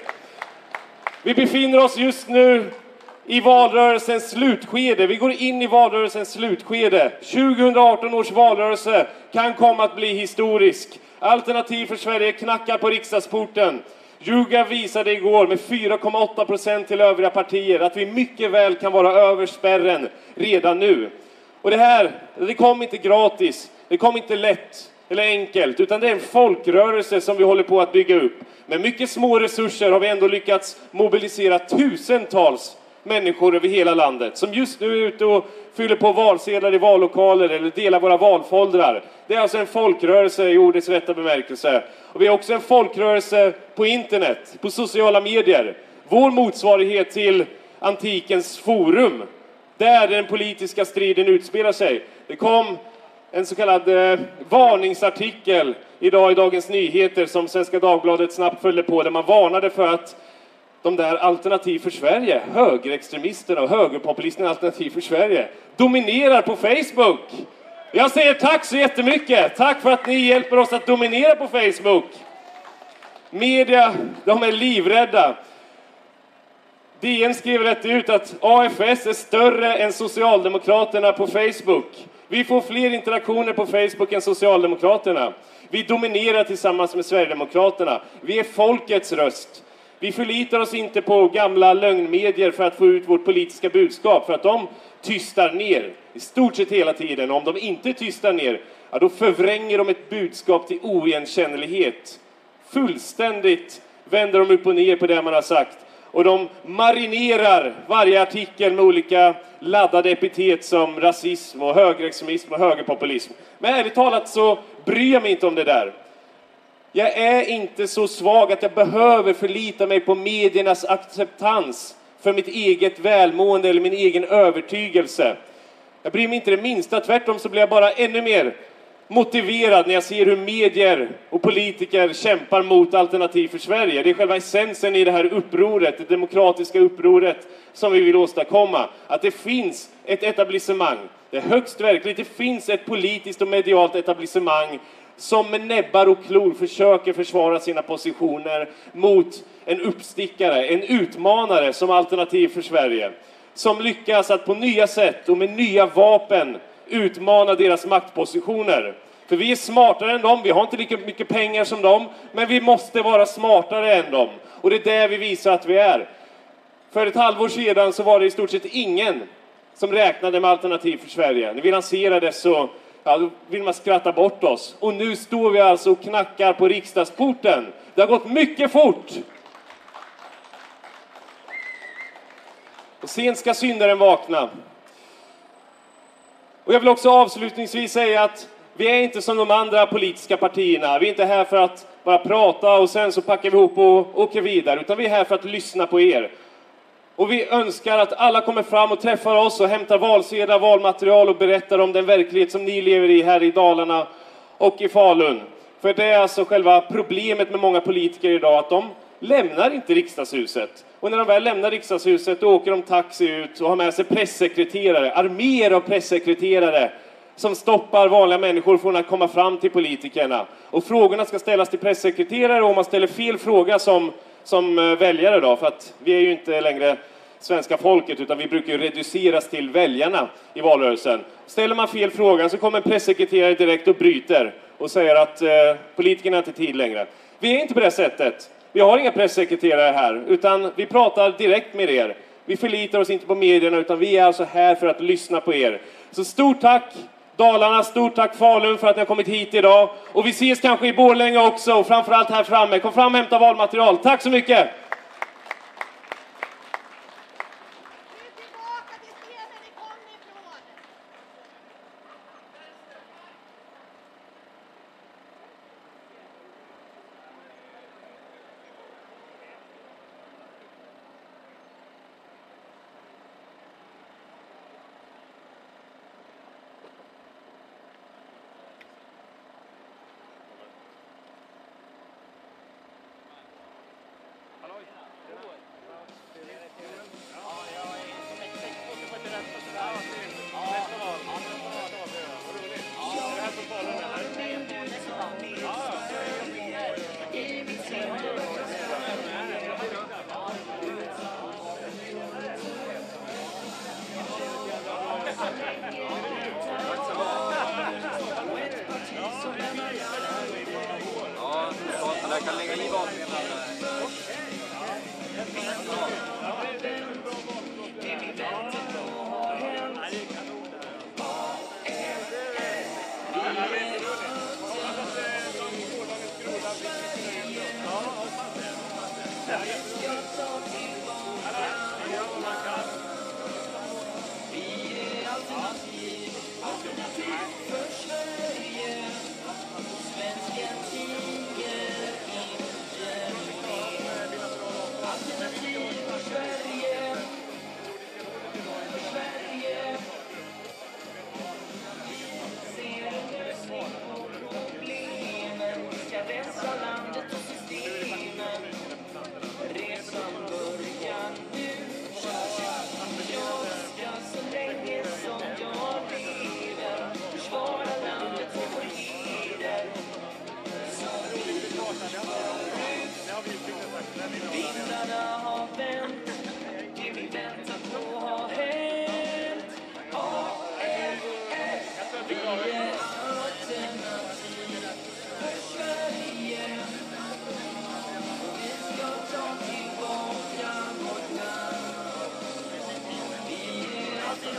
Vi befinner oss just nu i valrörelsens slutskede. Vi går in i valrörelsens slutskede. tjugohundraarton års valrörelse kan komma att bli historisk. Alternativ för Sverige knackar på riksdagsporten. YouGov visade igår med fyra komma åtta procent till övriga partier att vi mycket väl kan vara över spärren redan nu. Och det här, det kom inte gratis. Det kom inte lätt eller enkelt, utan det är en folkrörelse som vi håller på att bygga upp. Med mycket små resurser har vi ändå lyckats mobilisera tusentals människor över hela landet som just nu är ute och fyller på valsedlar i vallokaler eller delar våra valfoldrar. Det är alltså en folkrörelse i ordets rätta bemärkelse. Och vi har också en folkrörelse på internet, på sociala medier. vår motsvarighet till antikens forum, där den politiska striden utspelar sig. Det kom en så kallad eh, varningsartikel idag i Dagens Nyheter som Svenska Dagbladet snabbt följde på, där man varnade för att de där Alternativ för Sverige, högerextremisterna och högerpopulisterna Alternativ för Sverige, dominerar på Facebook. Jag säger tack så jättemycket. Tack för att ni hjälper oss att dominera på Facebook. Media, de är livrädda. D N skrev rätt ut att A F S är större än Socialdemokraterna på Facebook. Vi får fler interaktioner på Facebook än Socialdemokraterna. Vi dominerar tillsammans med Sverigedemokraterna. Vi är folkets röst. Vi förlitar oss inte på gamla lögnmedier för att få ut vårt politiska budskap, för att de tystar ner i stort sett hela tiden. Och om de inte tystar ner, ja, då förvränger de ett budskap till oigenkännlighet. Fullständigt vänder de upp och ner på det man har sagt. Och de marinerar varje artikel med olika laddade epitet som rasism och högerextremism och högerpopulism. Men ärligt talat så bryr jag mig inte om det där. Jag är inte så svag att jag behöver förlita mig på mediernas acceptans för mitt eget välmående eller min egen övertygelse. Jag bryr mig inte det minsta, tvärtom så blir jag bara ännu mer motiverad när jag ser hur medier och politiker kämpar mot Alternativ för Sverige. Det är själva essensen i det här upproret, det demokratiska upproret som vi vill åstadkomma. Att det finns ett etablissemang, det är högst verkligt, det finns ett politiskt och medialt etablissemang som med näbbar och klor försöker försvara sina positioner mot en uppstickare, en utmanare som Alternativ för Sverige. Som lyckas att på nya sätt och med nya vapen utmana deras maktpositioner. För vi är smartare än dem, vi har inte lika mycket pengar som dem, men vi måste vara smartare än dem. Och det är där vi visar att vi är. För ett halvår sedan så var det i stort sett ingen som räknade med Alternativ för Sverige. När vi lanserade så ja, då vill man skratta bort oss. Och nu står vi alltså och knackar på riksdagsporten. Det har gått mycket fort. Och sen ska syndaren vakna. Och jag vill också avslutningsvis säga att vi är inte som de andra politiska partierna. Vi är inte här för att bara prata och sen så packar vi ihop och åker vidare. Utan vi är här för att lyssna på er. Och vi önskar att alla kommer fram och träffar oss och hämtar valsedlar, valmaterial och berättar om den verklighet som ni lever i här i Dalarna och i Falun. För det är alltså själva problemet med många politiker idag, att de lämnar inte riksdagshuset. Och när de väl lämnar riksdagshuset då åker de taxi ut och har med sig pressekreterare, arméer av pressekreterare som stoppar vanliga människor från att komma fram till politikerna. Och frågorna ska ställas till pressekreterare, och om man ställer fel fråga som, som väljare då, för att vi är ju inte längre svenska folket utan vi brukar ju reduceras till väljarna i valrörelsen. Ställer man fel fråga så kommer en pressekreterare direkt och bryter och säger att eh, politikerna har inte tid längre. Vi är inte på det sättet. Vi har inga pressekreterare här, utan vi pratar direkt med er. Vi förlitar oss inte på medierna, utan vi är alltså här för att lyssna på er. Så stort tack Dalarna, stort tack Falun för att ni har kommit hit idag. Och vi ses kanske i Borlänge också, och framförallt här framme. Kom fram och hämta valmaterial. Tack så mycket!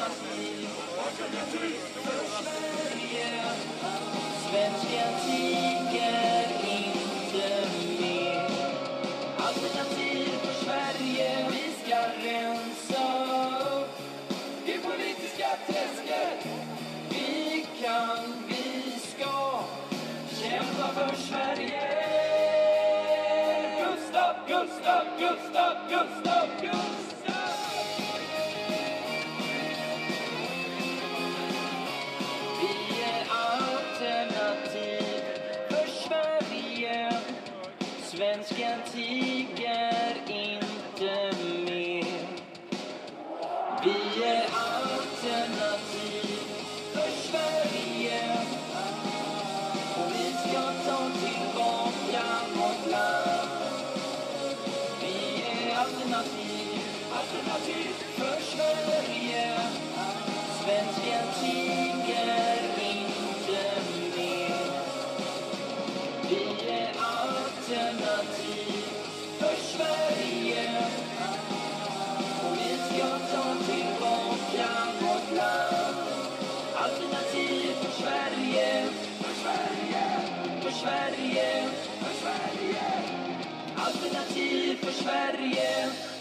alternativ för Sverige. Svenska tiger inte mer. Alternativ för Sverige. Vi ska rensa upp det politiska träsket. Vi kan, vi ska kämpa för Sverige. Gustav, Gustav, Gustav, Gustav, Gustav. Vi är alternativ för Sverige. Svenska tiger inte mer. Vi är alternativ för Sverige. Och vi ska ta tillbaka vårt land. Vi är alternativ, alternativ för Sverige. Svenska tiger inte mer. Vi är alternativ för Sverige. Och vi ska ta tillbaka vårt land. Alternativ för Sverige. För Sverige. För Sverige. För Sverige. Alternativ för Sverige.